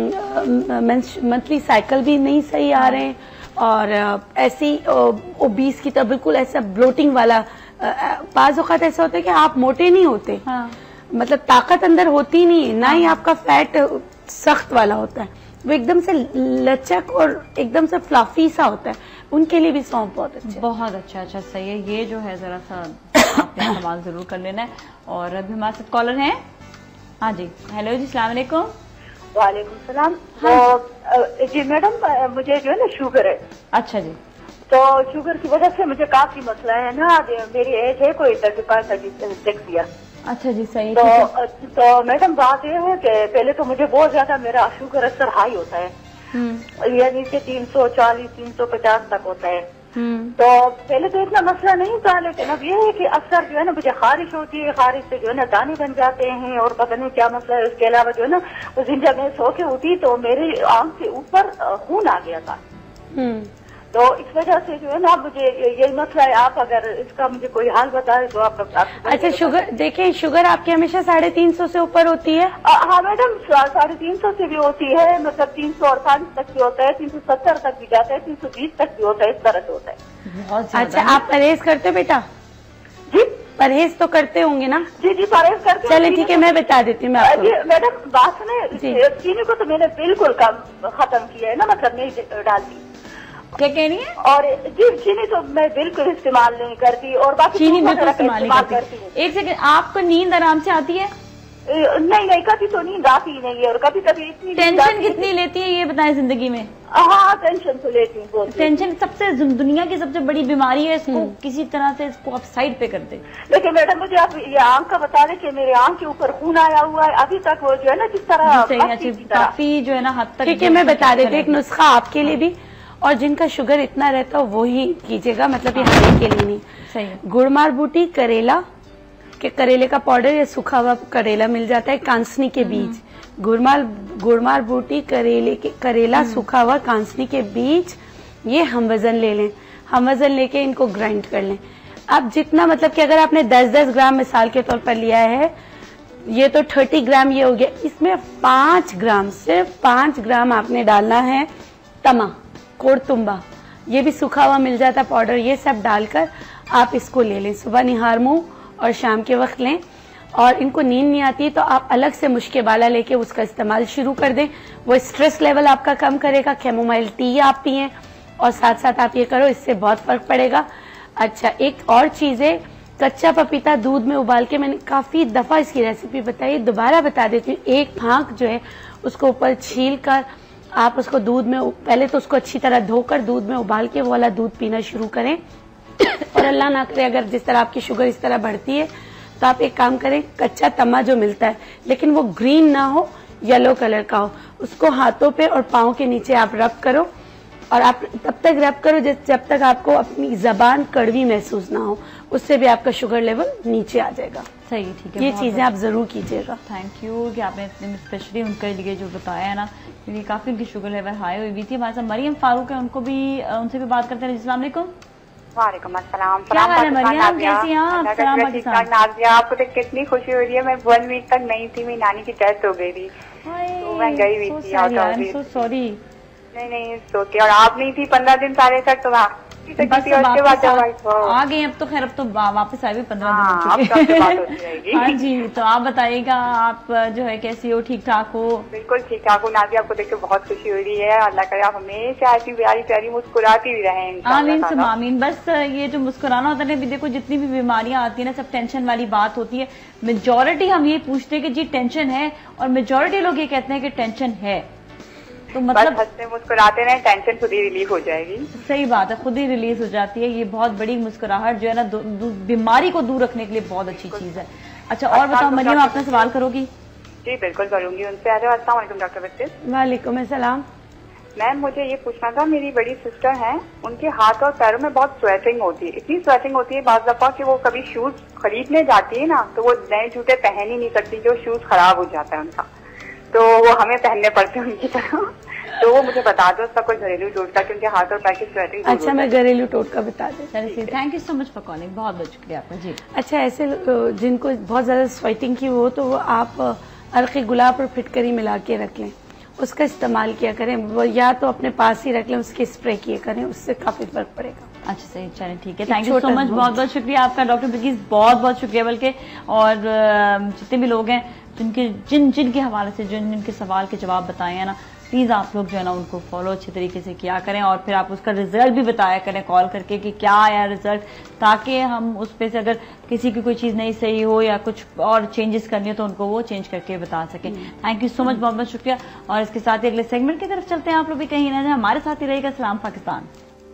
मंथली साइकिल भी नहीं सही आ रहे हैं और ऐसी ओबीस की तरह बिल्कुल ऐसा ब्लोटिंग वाला, बाज़ औक़ात ऐसा होता है कि आप मोटे नहीं होते, मतलब ताकत अंदर होती नहीं है, ना ही आपका फैट सख्त वाला होता है, वो एकदम से लचक और एकदम से फ्लफी सा होता है, उनके लिए भी सौंफ बहुत अच्छा। बहुत अच्छा। अच्छा सही है, ये जो है जरा सा आपने इस्तेमाल जरूर कर लेना है। और अभी हमारे साथ कॉलर हैं। हाँ जी, हेलो जी, अस्सलाम वालेकुम। वालेकुम सलाम। जी मैडम, मुझे जो है ना शुगर है। अच्छा जी। तो शुगर की वजह से मुझे काफी मसला है ना, मेरी एज है कोई 35-36 ईयर। अच्छा जी, सही। तो मैडम बात यह है कि पहले तो मुझे बहुत ज्यादा मेरा शुगर असर हाई होता है, यानी कि 340-350 तक होता है। तो पहले तो इतना मसला नहीं था, लेकिन अब ये है कि अक्सर जो है ना मुझे खारिश होती है, खारिश से जो है ना दाने बन जाते हैं और पता नहीं क्या मसला है। उसके अलावा जो है ना उस दिन जब मैं सो के उठी तो मेरी आंख के ऊपर खून आ गया था। तो इस वजह से जो है ना मुझे यही मसला है। आप अगर इसका मुझे कोई हाल बताए तो आप अच्छा शुगर देखिए, शुगर आपकी हमेशा 350 से ऊपर होती है? हाँ मैडम, 350 से भी होती है, मतलब 348 तक भी होता है, 370 तक भी जाता है, 320 तक भी होता है, इस तरह से होता है। अच्छा, आप परहेज करते हो बेटा? जी परहेज तो करते होंगे ना? जी जी परहेज करते। चले ठीक है, मैं बता देती हूँ आपको। मैडम बात सुने, चीनी को तो मैंने बिल्कुल खत्म किया है ना, मतलब नहीं डालती। क्या कह रही है? और जी चीनी तो मैं बिल्कुल इस्तेमाल नहीं करती और बाकी चीनी बिल्कुल इस्तेमाल नहीं करती। एक सेकंड, आपको नींद आराम से आती है? नहीं, कभी तो नींद आती ही नहीं है और कभी कभी इतनी। टेंशन कितनी लेती है ये बताएं जिंदगी में? हाँ, टेंशन तो लेती हूँ। टेंशन सबसे दुनिया की सबसे बड़ी बीमारी है, इसको किसी तरह से इसको आप साइड पे कर दे। लेकिन मैडम मुझे आप ये आंख का बता दें कि मेरे आंख के ऊपर खून आया हुआ है अभी तक, वो जो है ना जिस तरह काफी जो है ना हद तक। ठीक है, मैं बता देती हूँ एक नुस्खा आपके लिए भी, और जिनका शुगर इतना रहता है वो ही कीजिएगा, मतलब ये हर के लिए नहीं। सही। गुड़मार बूटी, करेला के करेले का पाउडर या सूखा हुआ करेला मिल जाता है, कांसनी के बीज, गुड़मार बूटी, करेला सूखा हुआ, कांसनी के बीज, ये हम वजन ले लें। हम वजन लेके इनको ग्राइंड कर लें। अब जितना मतलब कि अगर आपने 10-10 ग्राम मिसाल के तौर पर लिया है, ये तो 30 ग्राम ये हो गया, इसमें 5 ग्राम सिर्फ 5 ग्राम आपने डालना है तमा, कोड़तुम्बा, ये भी सूखा हुआ मिल जाता पाउडर, ये सब डालकर आप इसको ले लें। सुबह निहार मुंह और शाम के वक्त लें। और इनको नींद नहीं आती तो आप अलग से मुश्के वाला लेके उसका इस्तेमाल शुरू कर दें, वो स्ट्रेस लेवल आपका कम करेगा। कैमोमाइल टी आप पिएं और साथ साथ आप ये करो, इससे बहुत फर्क पड़ेगा। अच्छा, एक और चीज है, कच्चा पपीता दूध में उबाल के, मैंने काफी दफा इसकी रेसिपी बताई, दोबारा बता देती हूँ। एक फांक जो है उसको ऊपर छील कर आप उसको दूध में, पहले तो उसको अच्छी तरह धोकर दूध में उबाल के वो वाला दूध पीना शुरू करें। और अल्लाह ना करे अगर जिस तरह आपकी शुगर इस तरह बढ़ती है तो आप एक काम करें, कच्चा तमा जो मिलता है लेकिन वो ग्रीन ना हो, येलो कलर का हो, उसको हाथों पे और पाँव के नीचे आप रब करो। और आप तब तक रब करो जब तक आपको अपनी जबान कड़वी महसूस ना हो, उससे भी आपका शुगर लेवल नीचे आ जाएगा। सही, ठीक है, ये चीजें आप जरूर कीजिएगा। थैंक यू कि आपने स्पेशली उनके लिए जो बताया है ना, क्योंकि काफी उनकी शुगर लेवल हाई हुई थी। हमारे साथ मरियम फारूक है, उनसे भी बात करते हैं। अस्सलाम वालेकुम। वालेकुम अस्सलाम। क्या हाल है मरियम, कैसी हैं आप? सलाम पाकिस्तान। नाज़िया, आपको देख कितनी खुशी हो रही है। मैं 1 वीक तक नहीं थी, मेरी नानी की डेथ हो गई थी तो मैं गई हुई थी। सॉरी। नहीं सोती, और आप नहीं थी 15 दिन सारे तक, तो बस आ गए अब तो खैर, अब तो वापस आए भी 15 दिन हो चुके। हाँ जी, तो आप बताइएगा, आप जो है कैसी हो? ठीक ठाक हो? बिल्कुल ठीक ठाक हूँ नाज़िया, आपको देख के बहुत खुशी हो रही है। अल्लाह करे आप हमेशा ऐसी प्यारी प्यारी मुस्कुराती भी रहें। आमीन सुम आमीन। बस ये जो मुस्कुराना होता है ना, देखो जितनी भी बीमारियां आती है ना, सब टेंशन वाली बात होती है। मेजोरिटी हम ये पूछते हैं कि जी टेंशन है, और मेजोरिटी लोग ये कहते हैं कि टेंशन है। तो मतलब हंसते मुस्कुराते रहे, टेंशन खुद ही रिलीफ हो जाएगी। सही बात है, खुद ही रिलीज हो जाती है। ये बहुत बड़ी मुस्कुराहट जो है ना, बीमारी को दूर रखने के लिए बहुत अच्छी चीज है। अच्छा, और बताओ मरियम, आप अपना सवाल करोगी? जी बिल्कुल करूंगी उनसे। अस्सलाम वालेकुम डॉक्टर बत्तीस। वालेकुम अस्सलाम। मैम मुझे ये पूछना था, मेरी बड़ी सिस्टर हैं, उनके हाथ और पैरों में बहुत स्वेटिंग होती है। इतनी स्वेटिंग होती है बाज़ दफा कि वो कभी शूज खरीदने जाती है ना, तो वो नए जूते पहन ही नहीं सकती, जो शूज खराब हो जाता है उनका, तो वो हमें पहनने पड़ते हैं उनकी तरह। तो वो मुझे बता दो उसका कोई घरेलू टोटका, क्योंकि हाथ और पैर की स्वेटिंग। अच्छा, मैं घरेलू टोटका बता दें। Thank you so much for calling, बहुत बहुत शुक्रिया आपका जी। अच्छा, ऐसे जिनको बहुत ज्यादा स्वेटिंग की हो, तो वो आप अर्क़ गुलाब और फिटकरी मिला के रख लें, उसका इस्तेमाल किया करें। वो या तो अपने पास ही रख लें, उसके स्प्रे किए करें, उससे काफी फर्क पड़ेगा। अच्छा सही, चलें ठीक है, थैंक यू सो मच, बहुत बहुत शुक्रिया आपका डॉक्टर बिल्किस, बहुत बहुत शुक्रिया। बल्कि और जितने भी लोग हैं जिनके हवाले से जिनके सवाल के जवाब बताए हैं ना, प्लीज आप लोग जो है ना उनको फॉलो अच्छे तरीके से किया करें, और फिर आप उसका रिजल्ट भी बताया करें कॉल करके कि क्या आया रिजल्ट, ताकि हम उस पे से अगर किसी की कोई चीज नहीं सही हो या कुछ और चेंजेस करनी हो तो उनको वो चेंज करके बता सकें। थैंक यू सो मच, बहुत बहुत शुक्रिया। और इसके साथ ही अगले सेगमेंट की तरफ चलते हैं। आप लोग भी कहीं ना जाए, हमारे साथ ही रहेगा सलाम पाकिस्तान।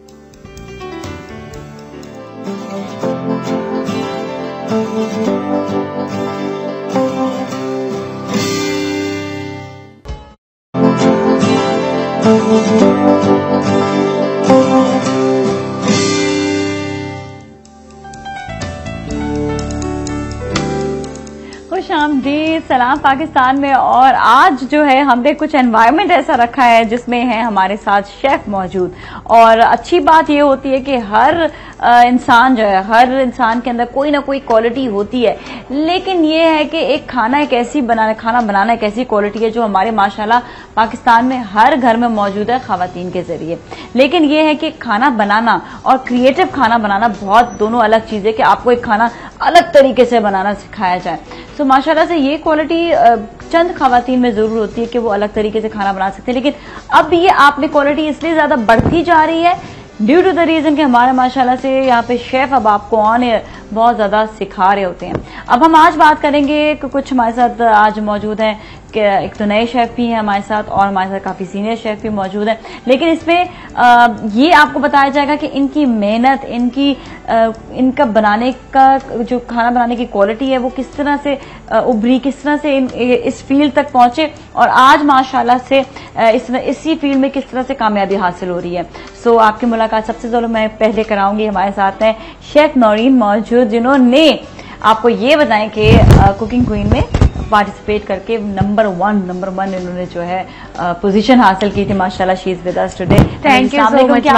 खुशामदीद सलाम पाकिस्तान में। और आज जो है हमने कुछ एनवायरनमेंट ऐसा रखा है जिसमें है हमारे साथ शेफ मौजूद। और अच्छी बात ये होती है कि हर इंसान जो है, हर इंसान के अंदर कोई ना कोई क्वालिटी होती है, लेकिन ये है कि एक खाना बनाना एक ऐसी क्वालिटी है जो हमारे माशाल्लाह पाकिस्तान में हर घर में मौजूद है खवातीन के जरिए। लेकिन ये है कि खाना बनाना और क्रिएटिव खाना बनाना बहुत दोनों अलग चीज है, कि आपको एक खाना अलग तरीके से बनाना सिखाया जाए। सो माशाल्लाह से ये क्वालिटी चंद खवातीन में जरूर होती है कि वो अलग तरीके से खाना बना सकते हैं, लेकिन अब ये आप में क्वालिटी इसलिए ज्यादा बढ़ती जा रही है ड्यू टू द रीजन कि हमारे माशाल्लाह से यहाँ पे शेफ अब आपको ऑन एयर बहुत ज्यादा सिखा रहे होते हैं। अब हम आज बात करेंगे कि कुछ हमारे साथ आज मौजूद हैं, कि एक तो नए शेफ भी हैं हमारे साथ और हमारे साथ काफी सीनियर शेफ भी मौजूद हैं, लेकिन इसमें ये आपको बताया जाएगा कि इनकी मेहनत, इनका बनाने का जो खाना बनाने की क्वालिटी है वो किस तरह से उभरी, किस तरह से इस फील्ड तक पहुंचे, और आज माशाल्लाह से इसी फील्ड में किस तरह से कामयाबी हासिल हो रही है। सो आपकी मुलाकात सबसे ज्यादा मैं पहले कराऊंगी, हमारे साथ हैं शेफ नौरीन मौजूद, जिन्होंने आपको ये बताएं कि कुकिंग क्वीन में पार्टिसिपेट करके नंबर वन इन्होंने जो है पोजीशन हासिल की थी। माशाल्लाह she is with us today. Thank you so much.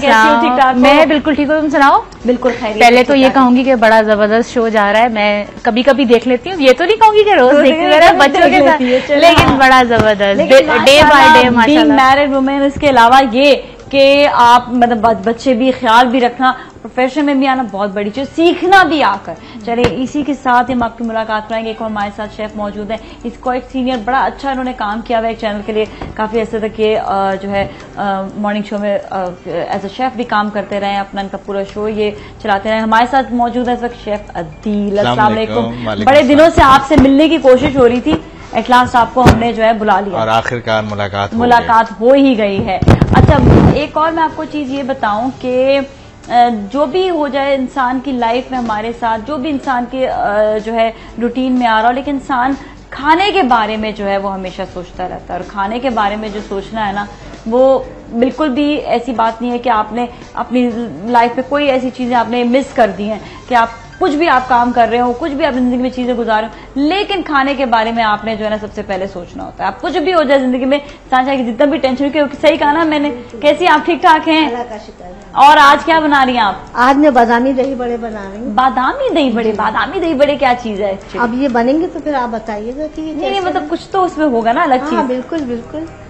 मैं बिल्कुल ठीक हूँ, तुम सुनाओ? बिल्कुल खैरियत। पहले तो ये कहूंगी कि बड़ा जबरदस्त शो जा रहा है, मैं कभी कभी देख लेती हूँ, ये तो नहीं कहूंगी कि रोज देखती हूँ बच्चों के साथ, लेकिन बड़ा जबरदस्त डे बाय डे माशाल्लाह। मैरिड वुमेन, इसके अलावा ये कि आप मतलब बच्चे भी ख्याल भी रखना, प्रोफेशन में भी आना बहुत बड़ी चीज, सीखना भी आकर। चलिए इसी के साथ हम आपकी मुलाकात कराएंगे। एक और हमारे साथ शेफ मौजूद है, इसको एक सीनियर, बड़ा अच्छा इन्होंने काम किया हुआ है एक चैनल के लिए, काफी ऐसे तक ये जो है मॉर्निंग शो में एज अ शेफ भी काम करते रहे, अपना इनका पूरा शो ये चलाते रहे। हमारे साथ मौजूद है इस वक्त शेफ अदील। अस्सलाम वालेकुम। बड़े दिनों से आपसे मिलने की कोशिश हो रही थी, एट लास्ट आपको हमने जो है बुला लिया और आखिरकार मुलाकात हो ही गई है। अच्छा, एक और मैं आपको चीज ये बताऊं कि जो भी हो जाए इंसान की लाइफ में, हमारे साथ जो भी इंसान के जो है रूटीन में आ रहा हो, लेकिन इंसान खाने के बारे में जो है वो हमेशा सोचता रहता है। और खाने के बारे में जो सोचना है ना, वो बिल्कुल भी ऐसी बात नहीं है कि आपने अपनी लाइफ में कोई ऐसी चीजें आपने मिस कर दी हैं कि आप कुछ भी आप काम कर रहे हो, कुछ भी आप जिंदगी में चीजें गुजार रहे हो, लेकिन खाने के बारे में आपने जो है ना सबसे पहले सोचना होता है। आप कुछ भी हो जाए जिंदगी में, सांचा की जितना भी टेंशन, क्योंकि सही कहा ना मैंने, कैसी आप ठीक ठाक हैं? अल्लाह का शुक्र है। और आज क्या बना रही हैं आप? आज मैं बादामी दही बड़े बना रही हूँ। बादामी दही बड़े? बादामी दही बड़े क्या चीज है? अब ये बनेंगे तो फिर आप बताइएगा कि नहीं, मतलब कुछ तो उसमें होगा ना अलग चीज। बिल्कुल बिल्कुल।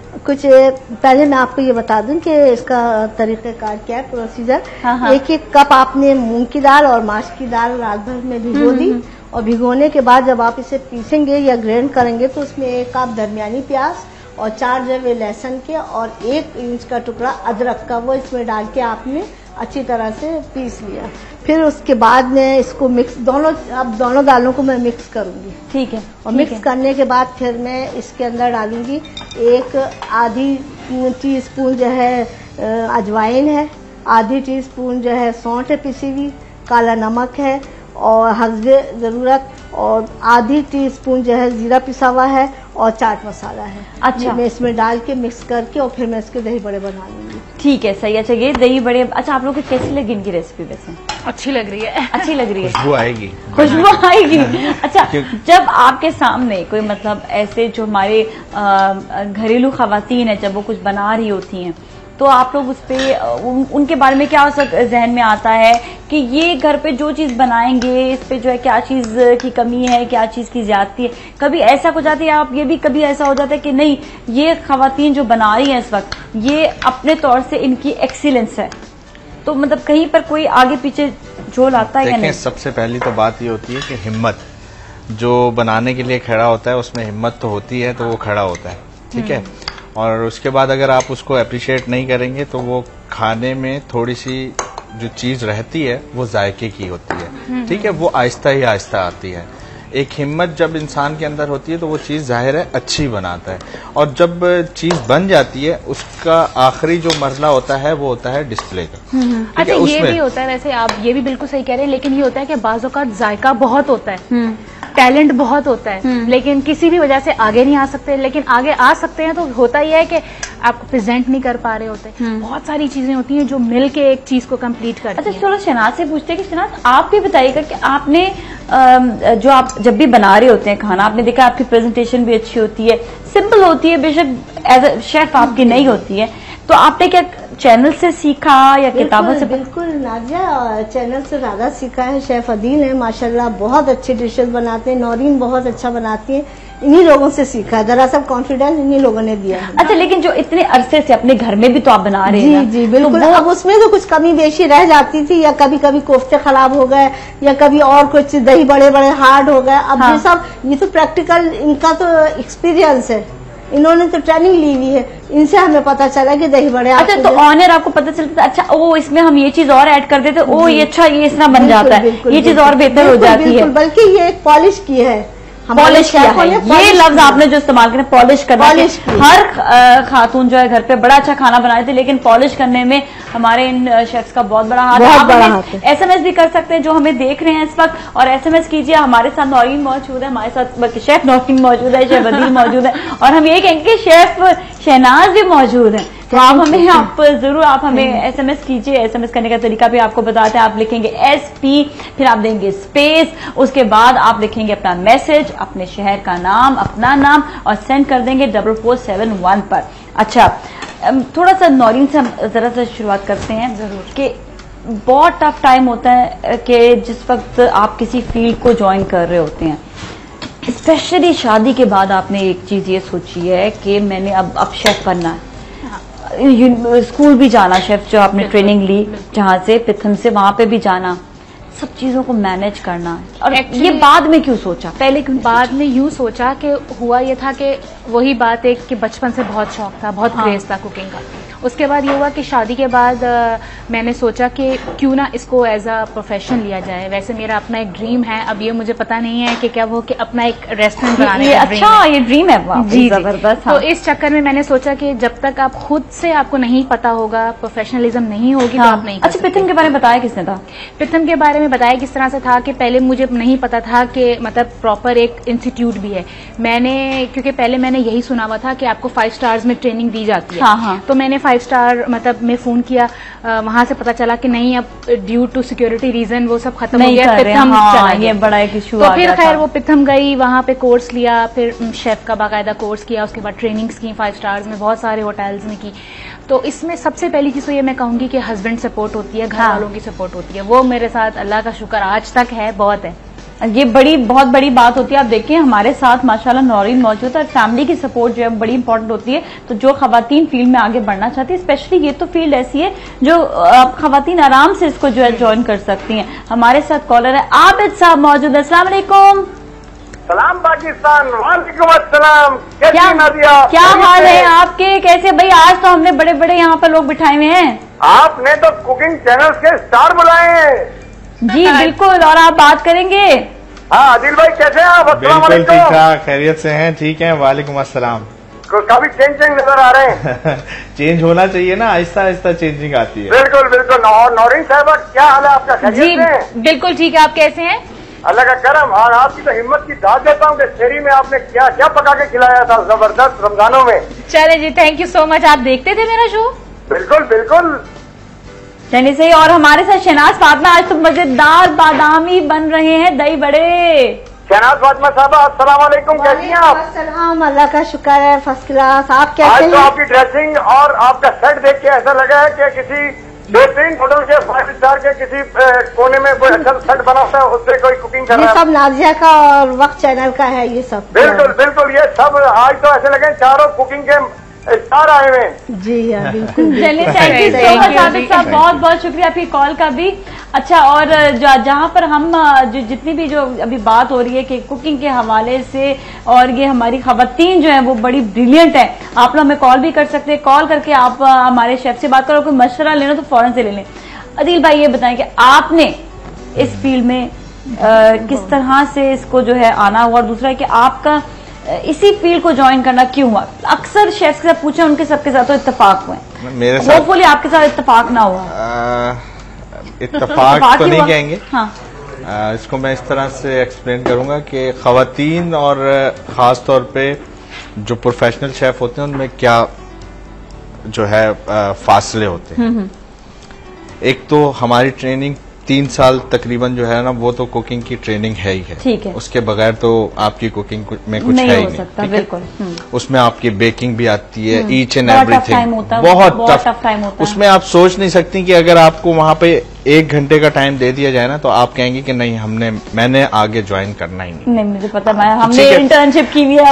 कुछ पहले मैं आपको ये बता दूं कि इसका तरीक़ेकार क्या है, प्रोसीजर। एक एक कप आपने मूंग की दाल और माश की दाल रात भर में भिगो दी, और भिगोने के बाद जब आप इसे पीसेंगे या ग्राइंड करेंगे तो उसमें 1 कप दरमियानी प्याज और 4 जवे लहसुन के और 1 इंच का टुकड़ा अदरक का, वो इसमें डाल के आपने अच्छी तरह से पीस लिया। फिर उसके बाद में इसको मिक्स, दोनों दालों को मैं मिक्स करूंगी। ठीक है। और मिक्स करने के बाद फिर मैं इसके अंदर डालूंगी 1 आधी टीस्पून जो है अजवाइन है, आधी टीस्पून जो है सौंठ है पिसी हुई, काला नमक है और हस्बे ज़रूरत, और आधी टीस्पून जो है जीरा पिसा हुआ है और चाट मसाला है। अच्छा। मैं इसमें डाल के मिक्स करके और फिर मैं इसके दही बड़े बना लूंगी। ठीक है, सही। अच्छा, ये दही बड़े, अच्छा आप लोगों को कैसी लगी इनकी रेसिपी? वैसे अच्छी लग रही है। अच्छी लग रही है, खुशबू आएगी, खुशबू आएगी। अच्छा, जब आपके सामने कोई मतलब ऐसे जो हमारे घरेलू खवातीन है, जब वो कुछ बना रही होती हैं, तो आप लोग उस पे उनके बारे में क्या जहन में आता है कि ये घर पे जो चीज बनाएंगे इस पे जो है क्या चीज की कमी है, क्या चीज की ज्यादती है? कभी ऐसा कुछ आता है आप ये भी कभी ऐसा हो जाता है कि नहीं, ये खवातीन जो बना रही हैं इस वक्त, ये अपने तौर से इनकी एक्सीलेंस है, तो मतलब कहीं पर कोई आगे पीछे झोल आता है या नहीं? सबसे पहली तो बात ये होती है कि हिम्मत, जो बनाने के लिए खड़ा होता है उसमें हिम्मत तो होती है, तो वो खड़ा होता है। ठीक है। और उसके बाद अगर आप उसको अप्रिशिएट नहीं करेंगे तो वो खाने में थोड़ी सी जो चीज रहती है वो जायके की होती है। ठीक है। वो आहिस्ता ही आहिस्ता आती है। एक हिम्मत जब इंसान के अंदर होती है तो वो चीज जाहिर है अच्छी बनाता है, और जब चीज बन जाती है उसका आखिरी जो मरला होता है वो होता है डिस्प्ले का। अच्छा, ये भी होता है, वैसे आप ये भी बिल्कुल सही कह रहे हैं, लेकिन ये होता है कि बाज़ औक़ात जायका बहुत होता है, टैलेंट बहुत होता है, लेकिन किसी भी वजह से आगे नहीं आ सकते। लेकिन आगे आ सकते हैं तो होता ही है कि आपको प्रेजेंट नहीं कर पा रहे होते। बहुत सारी चीजें होती हैं जो मिल के एक चीज को कंप्लीट करती हैं। अच्छा, चलो शहनाज से पूछते हैं कि शहनाज आप भी बताइएगा कि आपने जो आप जब भी बना रहे होते हैं खाना, आपने देखा आपकी प्रेजेंटेशन भी अच्छी होती है, सिंपल होती है, बेशक एज अ शेफ आपकी नहीं होती है, तो आपने क्या चैनल से सीखा या किताबों से? बिल्कुल नाजिया, चैनल से ज्यादा सीखा है। शेफ अदील है माशाल्लाह, बहुत अच्छे डिशेस बनाते हैं, नौरीन बहुत अच्छा बनाती है, इन्हीं लोगों से सीखा है। दरअसल कॉन्फिडेंस इन्हीं लोगों ने दिया है। अच्छा, लेकिन जो इतने अरसे से अपने घर में भी तो आप बना रहे हैं? जी बिल्कुल। अब उसमें तो कुछ कमी बेशी रह जाती थी, या कभी कभी कोफ्ते खराब हो गए, या कभी और कुछ दही बड़े बड़े हार्ड हो गए। अब ये तो प्रैक्टिकल, इनका तो एक्सपीरियंस है, इन्होंने तो ट्रेनिंग ली हुई है, इनसे हमें पता चला कि दही बड़े। अच्छा, तो ऑनर आपको पता चलता है, अच्छा ओ इसमें हम ये चीज और ऐड कर देते, ओ ये अच्छा ये इस तरह बन जाता है, ये चीज और बेहतर हो जाती है। बल्कि ये एक पॉलिश की है, पॉलिश किया है, ये लफ्ज आपने जो इस्तेमाल किया, पॉलिश करना। हर खातून जो है घर पे बड़ा अच्छा खाना बनाए थे, लेकिन पॉलिश करने में हमारे इन शेफ्स का बहुत बड़ा हाथ है। SMS भी कर सकते हैं जो हमें देख रहे हैं इस वक्त, और SMS कीजिए। हमारे साथ नौरीन मौजूद है, हमारे साथ शेफ नौरीन मौजूद है, शेफ अदील मौजूद है, और हम ये कहेंगे शेफ शहनाज भी मौजूद है। तो आप जरूर हमें SMS कीजिए। SMS करने का तरीका भी आपको बताते हैं। आप लिखेंगे SP, फिर आप देंगे स्पेस, उसके बाद आप लिखेंगे अपना मैसेज, अपने शहर का नाम, अपना नाम, और सेंड कर देंगे 4471 पर। अच्छा, थोड़ा सा नौरीन से हम जरा सा शुरुआत करते हैं जरूर कि बहुत टफ टाइम होता है कि जिस वक्त आप किसी फील्ड को ज्वाइन कर रहे होते हैं, स्पेशली शादी के बाद आपने एक चीज ये सोची है कि मैंने अब शेफ बनना है, स्कूल भी जाना, शेफ जो आपने ट्रेनिंग ली जहां से पिथम से, वहां पे भी जाना, सब चीजों को मैनेज करना। और ये बाद में क्यों सोचा? पहले क्यों? बाद में यूं सोचा कि हुआ ये था कि वही बात एक कि बचपन से बहुत शौक था, बहुत क्रेज था कुकिंग का। उसके बाद ये हुआ कि शादी के बाद मैंने सोचा कि क्यों ना इसको एज अ प्रोफेशन लिया जाए। वैसे मेरा अपना एक ड्रीम है, अब ये मुझे पता नहीं है कि क्या वो कि अपना एक रेस्टोरेंट बनाने का ड्रीम है। अच्छा, ये ड्रीम है जी, जबरदस्त। तो इस चक्कर में मैंने सोचा कि जब तक आप खुद से आपको नहीं पता होगा, प्रोफेशनलिज्म नहीं होगी, तो आप नहीं। अच्छा, पिथम के बारे में बताया किसने था? पिथम के बारे में बताया किस तरह से था कि पहले मुझे नहीं पता था कि मतलब प्रॉपर एक इंस्टीट्यूट भी है। क्योंकि पहले मैंने यही सुना हुआ था कि आपको 5 स्टार्स में ट्रेनिंग दी जाती है। तो मैंने 5 स्टार मतलब में फोन किया, वहां से पता चला कि नहीं, अब ड्यू टू सिक्योरिटी रीजन वो सब खत्म हो गया, पिथम चला गया। ये बड़ा एक इशू तो फिर खैर वो पिथम गई, वहां पे कोर्स लिया, फिर शेफ का बाकायदा कोर्स किया, उसके बाद ट्रेनिंग्स की 5 स्टार्स में, बहुत सारे होटल्स में की। तो इसमें सबसे पहली चीज तो ये मैं कहूंगी कि हस्बैंड सपोर्ट होती है, घर वालों की सपोर्ट होती है, वो मेरे साथ अल्लाह का शुक्र आज तक है, बहुत है। ये बहुत बड़ी बात होती है। आप देखिए हमारे साथ माशाल्लाह नौरीन मौजूद है और फैमिली की सपोर्ट जो है बड़ी इंपॉर्टेंट होती है। तो जो खवातीन फील्ड में आगे बढ़ना चाहती है, स्पेशली ये तो फील्ड ऐसी है जो आप खवातीन आराम से इसको जो है ज्वाइन कर सकती हैं। हमारे साथ कॉलर है आबिद साहब मौजूद है। अस्सलाम वालेकुम। सलाम पाकिस्तान। वालेकुम अस्सलाम। क्या हाल है आपके? कैसे भाई? आज तो हमने बड़े बड़े यहाँ पर लोग बिठाए हुए हैं। आपने तो कुकिंग चैनल के स्टार बुलाए हैं। जी बिल्कुल, और आप बात करेंगे। हाँ आदिल भाई कैसे हैं आप? बिल्कुल ठीक ठाक, खैरियत से हैं? ठीक है, वालेकुम अस्सलाम। काफी चेंज नजर आ रहे हैं। चेंज होना चाहिए ना, आहिस्ता आहिस्ता चेंजिंग आती है। बिल्कुल बिल्कुल। और नौरीन साहब क्या हाल है आपका? खैरियत से? बिल्कुल ठीक है, आप कैसे हैं? अल्लाह का करम। और आपकी तो हिम्मत की दाद देता हूँ कि शहरी में आपने क्या क्या पका के खिलाया था जबरदस्त रमजानों में। चले जी, थैंक यू सो मच। आप देखते थे मेरा शो? बिल्कुल बिल्कुल। चलिए सही। और हमारे साथ शहनाज फातिमा, आज तो मजेदार बादामी बन रहे हैं दही बड़े। शहनाज फातिमा साहब अस्सलाम वालेकुम, कैसी हैं आप? अस्सलाम, अल्लाह का शुक्र है, फर्स्ट क्लास। आप कैसे हैं? आज तो आपकी ड्रेसिंग और आपका सेट देख के ऐसा लगा है कि किसी बेहतरीन होटल के 5 स्टार के किसी कोने में कोई अच्छा सेट बना होता है, उससे कोई कुकिंग कर रहा है। ये सब नाजिया का और वक्त चैनल का है ये सब। बिल्कुल बिल्कुल। ये सब आज तो ऐसे लगे चारों कुकिंग के स्टार आए हुए। जी हाँ बिल्कुल। चलिए, thank you so much Abid साहब, बहुत बहुत शुक्रिया आपकी कॉल का भी। अच्छा, और जहाँ पर हम जितनी भी जो अभी बात हो रही है कि कुकिंग के हवाले से, और ये हमारी खवातीन जो है वो बड़ी ब्रिलियंट है। आप लोग हमें कॉल भी कर सकते हैं। कॉल करके आप हमारे शेफ से बात करो, कोई मशवरा लेना तो फौरन से ले लें। अदील भाई ये बताएं कि आपने इस फील्ड में किस तरह से इसको जो है आना हुआ, और दूसरा है कि आपका इसी फील्ड को ज्वाइन करना क्यों हुआ? अक्सर शेफ्स के साथ पूछे, उनके सबके साथ तो इत्तेफाक हुए, मेरे साथ होपफुली आपके साथ इत्तेफाक ना हुआ। इत्तेफाक तो नहीं कहेंगे। हाँ। इसको मैं इस तरह से एक्सप्लेन करूंगा कि खवातीन और खास तौर पे जो प्रोफेशनल शेफ होते हैं उनमें क्या जो है फासले होते हैं। एक तो हमारी ट्रेनिंग 3 साल तकरीबन जो है ना, वो तो कुकिंग की ट्रेनिंग है ही है। ठीक है। उसके बगैर तो आपकी कुकिंग में कुछ है ही नहीं। बिल्कुल। उसमें आपकी बेकिंग भी आती है, ईच एंड एवरीथिंग बहुत टफ टाइम होता है। उसमें आप सोच नहीं सकती कि अगर आपको वहाँ पे 1 घंटे का टाइम दे दिया जाए ना, तो आप कहेंगे कि नहीं मैंने आगे ज्वाइन करना ही नहीं। मुझे पता, हमने इंटर्नशिप की हुई है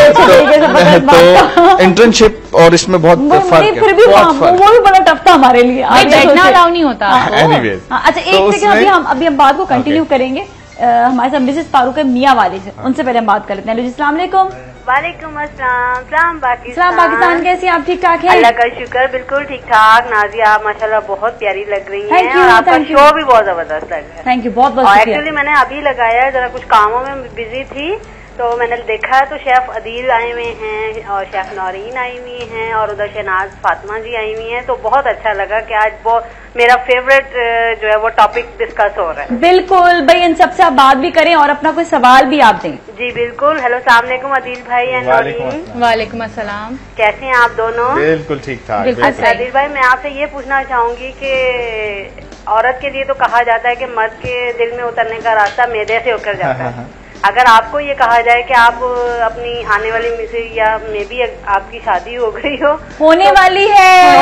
तो इंटर्नशिप और इसमें बहुत फर्क है। फिर भी वो भी बड़ा टफ था हमारे लिए, बैठना अलाउ नहीं होता। एनीवेज, अच्छा एक सेकंड, अभी हम बात को कंटिन्यू करेंगे। हमारे साथ मिसेस फारूक है मियाँ वाले से, उनसे पहले हम बात कर लेते हैं। अस्सलाम वालेकुम। वालेकुम अस्सलाम। सलाम पाकिस्तान। कैसी आप? ठीक ठाक है? अल्लाह का शुक्र, बिल्कुल ठीक ठाक। नाजिया आप माशाल्लाह बहुत प्यारी लग रही हैं और आपका शो भी बहुत जबरदस्त लग रहा है। थैंक यू, बहुत बहुत। एक्चुअली मैंने अभी लगाया है, जरा कुछ कामों में बिजी थी, तो मैंने देखा है तो शेफ अदील आए हुए हैं और शेफ नौरीन आई हुई हैं और उधर शहनाज फातिमा जी आई हुई हैं, तो बहुत अच्छा लगा कि आज वो मेरा फेवरेट जो है वो टॉपिक डिस्कस हो रहा है। बिल्कुल भाई, इन सबसे आप बात भी करें और अपना कोई सवाल भी आप दें। जी बिल्कुल। हेलो, अस्सलाम वालेकुम अदील भाई एंड नौरीन। वालेकुम अस्सलाम। कैसे हैं आप दोनों? बिल्कुल ठीक ठाक। अच्छा अदील भाई, मैं आपसे ये पूछना चाहूंगी कि औरत के लिए तो कहा जाता है कि मर्द के दिल में उतरने का रास्ता मैदे से होकर जाता है। अगर आपको ये कहा जाए कि आप अपनी आने वाली मिसेज या मे बी आपकी शादी हो गई हो, होने तो वाली है,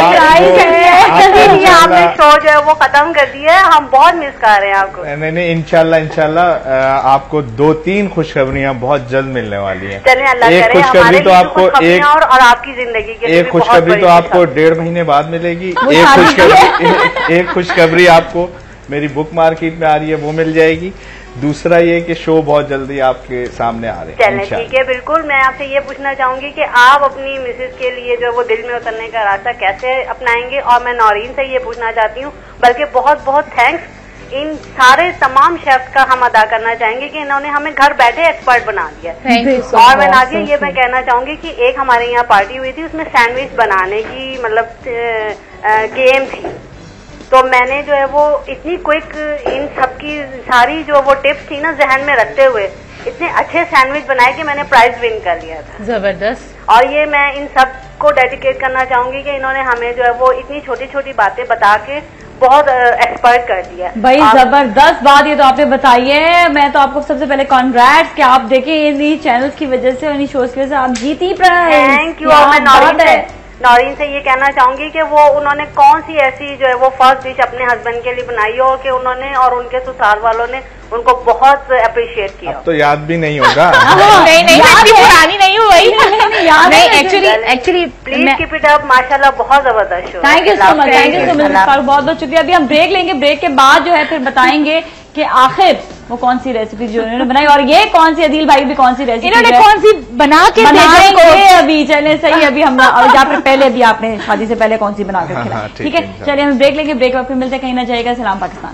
आपने शो जो है वो खत्म कर दिया है, हम बहुत मिस कर रहे हैं आपको। नहीं, इंशाल्लाह आपको 2-3 खुशखबरियां बहुत जल्द मिलने वाली हैं। चलिए अल्लाह एक करे, खुशखबरी तो आपको और आपकी जिंदगी के एक खुशखबरी तो आपको 1.5 महीने बाद मिलेगी। एक खुशखबरी आपको मेरी बुक मार्केट में आ रही है, वो मिल जाएगी। दूसरा ये कि शो बहुत जल्दी आपके सामने आ रहे हैं। चलिए ठीक है, बिल्कुल। मैं आपसे ये पूछना चाहूंगी कि आप अपनी मिसेज के लिए जो वो दिल में उतरने का रास्ता कैसे अपनाएंगे, और मैं नौरीन से ये पूछना चाहती हूँ, बल्कि बहुत बहुत थैंक्स इन सारे तमाम शेफ्स का हम अदा करना चाहेंगे कि इन्होंने हमें घर बैठे एक्सपर्ट बना दिया। और मैं नाजिया ये मैं कहना चाहूंगी कि एक हमारे यहाँ पार्टी हुई थी, उसमें सैंडविच बनाने की मतलब गेम थी, तो मैंने जो है वो इतनी क्विक इन सबकी सारी जो वो टिप्स थी ना जहन में रखते हुए इतने अच्छे सैंडविच बनाए कि मैंने प्राइज विन कर लिया था। जबरदस्त। और ये मैं इन सब को डेडिकेट करना चाहूंगी कि इन्होंने हमें जो है वो इतनी छोटी छोटी बातें बता के बहुत एक्सपर्ट कर दिया। भाई जबरदस्त बात ये तो आपने बताई है। मैं तो आपको सबसे पहले कॉन्ग्रेट्स कि आप देखें इन्हीं चैनल्स की वजह से, इन्हीं शोज की वजह से आप जीती प्राइज। Thank you. और मैं नौरीन से ये कहना चाहूंगी कि वो उन्होंने कौन सी ऐसी जो है वो फर्स्ट डिश अपने हस्बैंड के लिए बनाई हो कि उन्होंने और उनके ससुराल वालों ने उनको बहुत अप्रिशिएट किया। तो याद भी नहीं होगा। नहीं इतनी पुरानी नहीं हूँ भाई। नहीं actually please keep it up, माशाल्लाह बहुत जबरदस्त show. Thank you so much, thank you so much, बहुत बहुत शुक्रिया। अभी हम ब्रेक लेंगे, ब्रेक के बाद जो है फिर बताएंगे कि आखिर वो कौन सी रेसिपी जो उन्होंने बनाई और ये कौन सी, अदील भाई भी कौन सी रेसिपी इन्होंने कौन सी बना के बनाएंगे अभी। चले सही, अभी हम या फिर पहले अभी आपने शादी से पहले कौन सी बना कर खिलाई, ठीक है। चलिए हम ब्रेक लेंगे, ब्रेक फिर मिलते कहीं ना जाएगा। सलाम पाकिस्तान।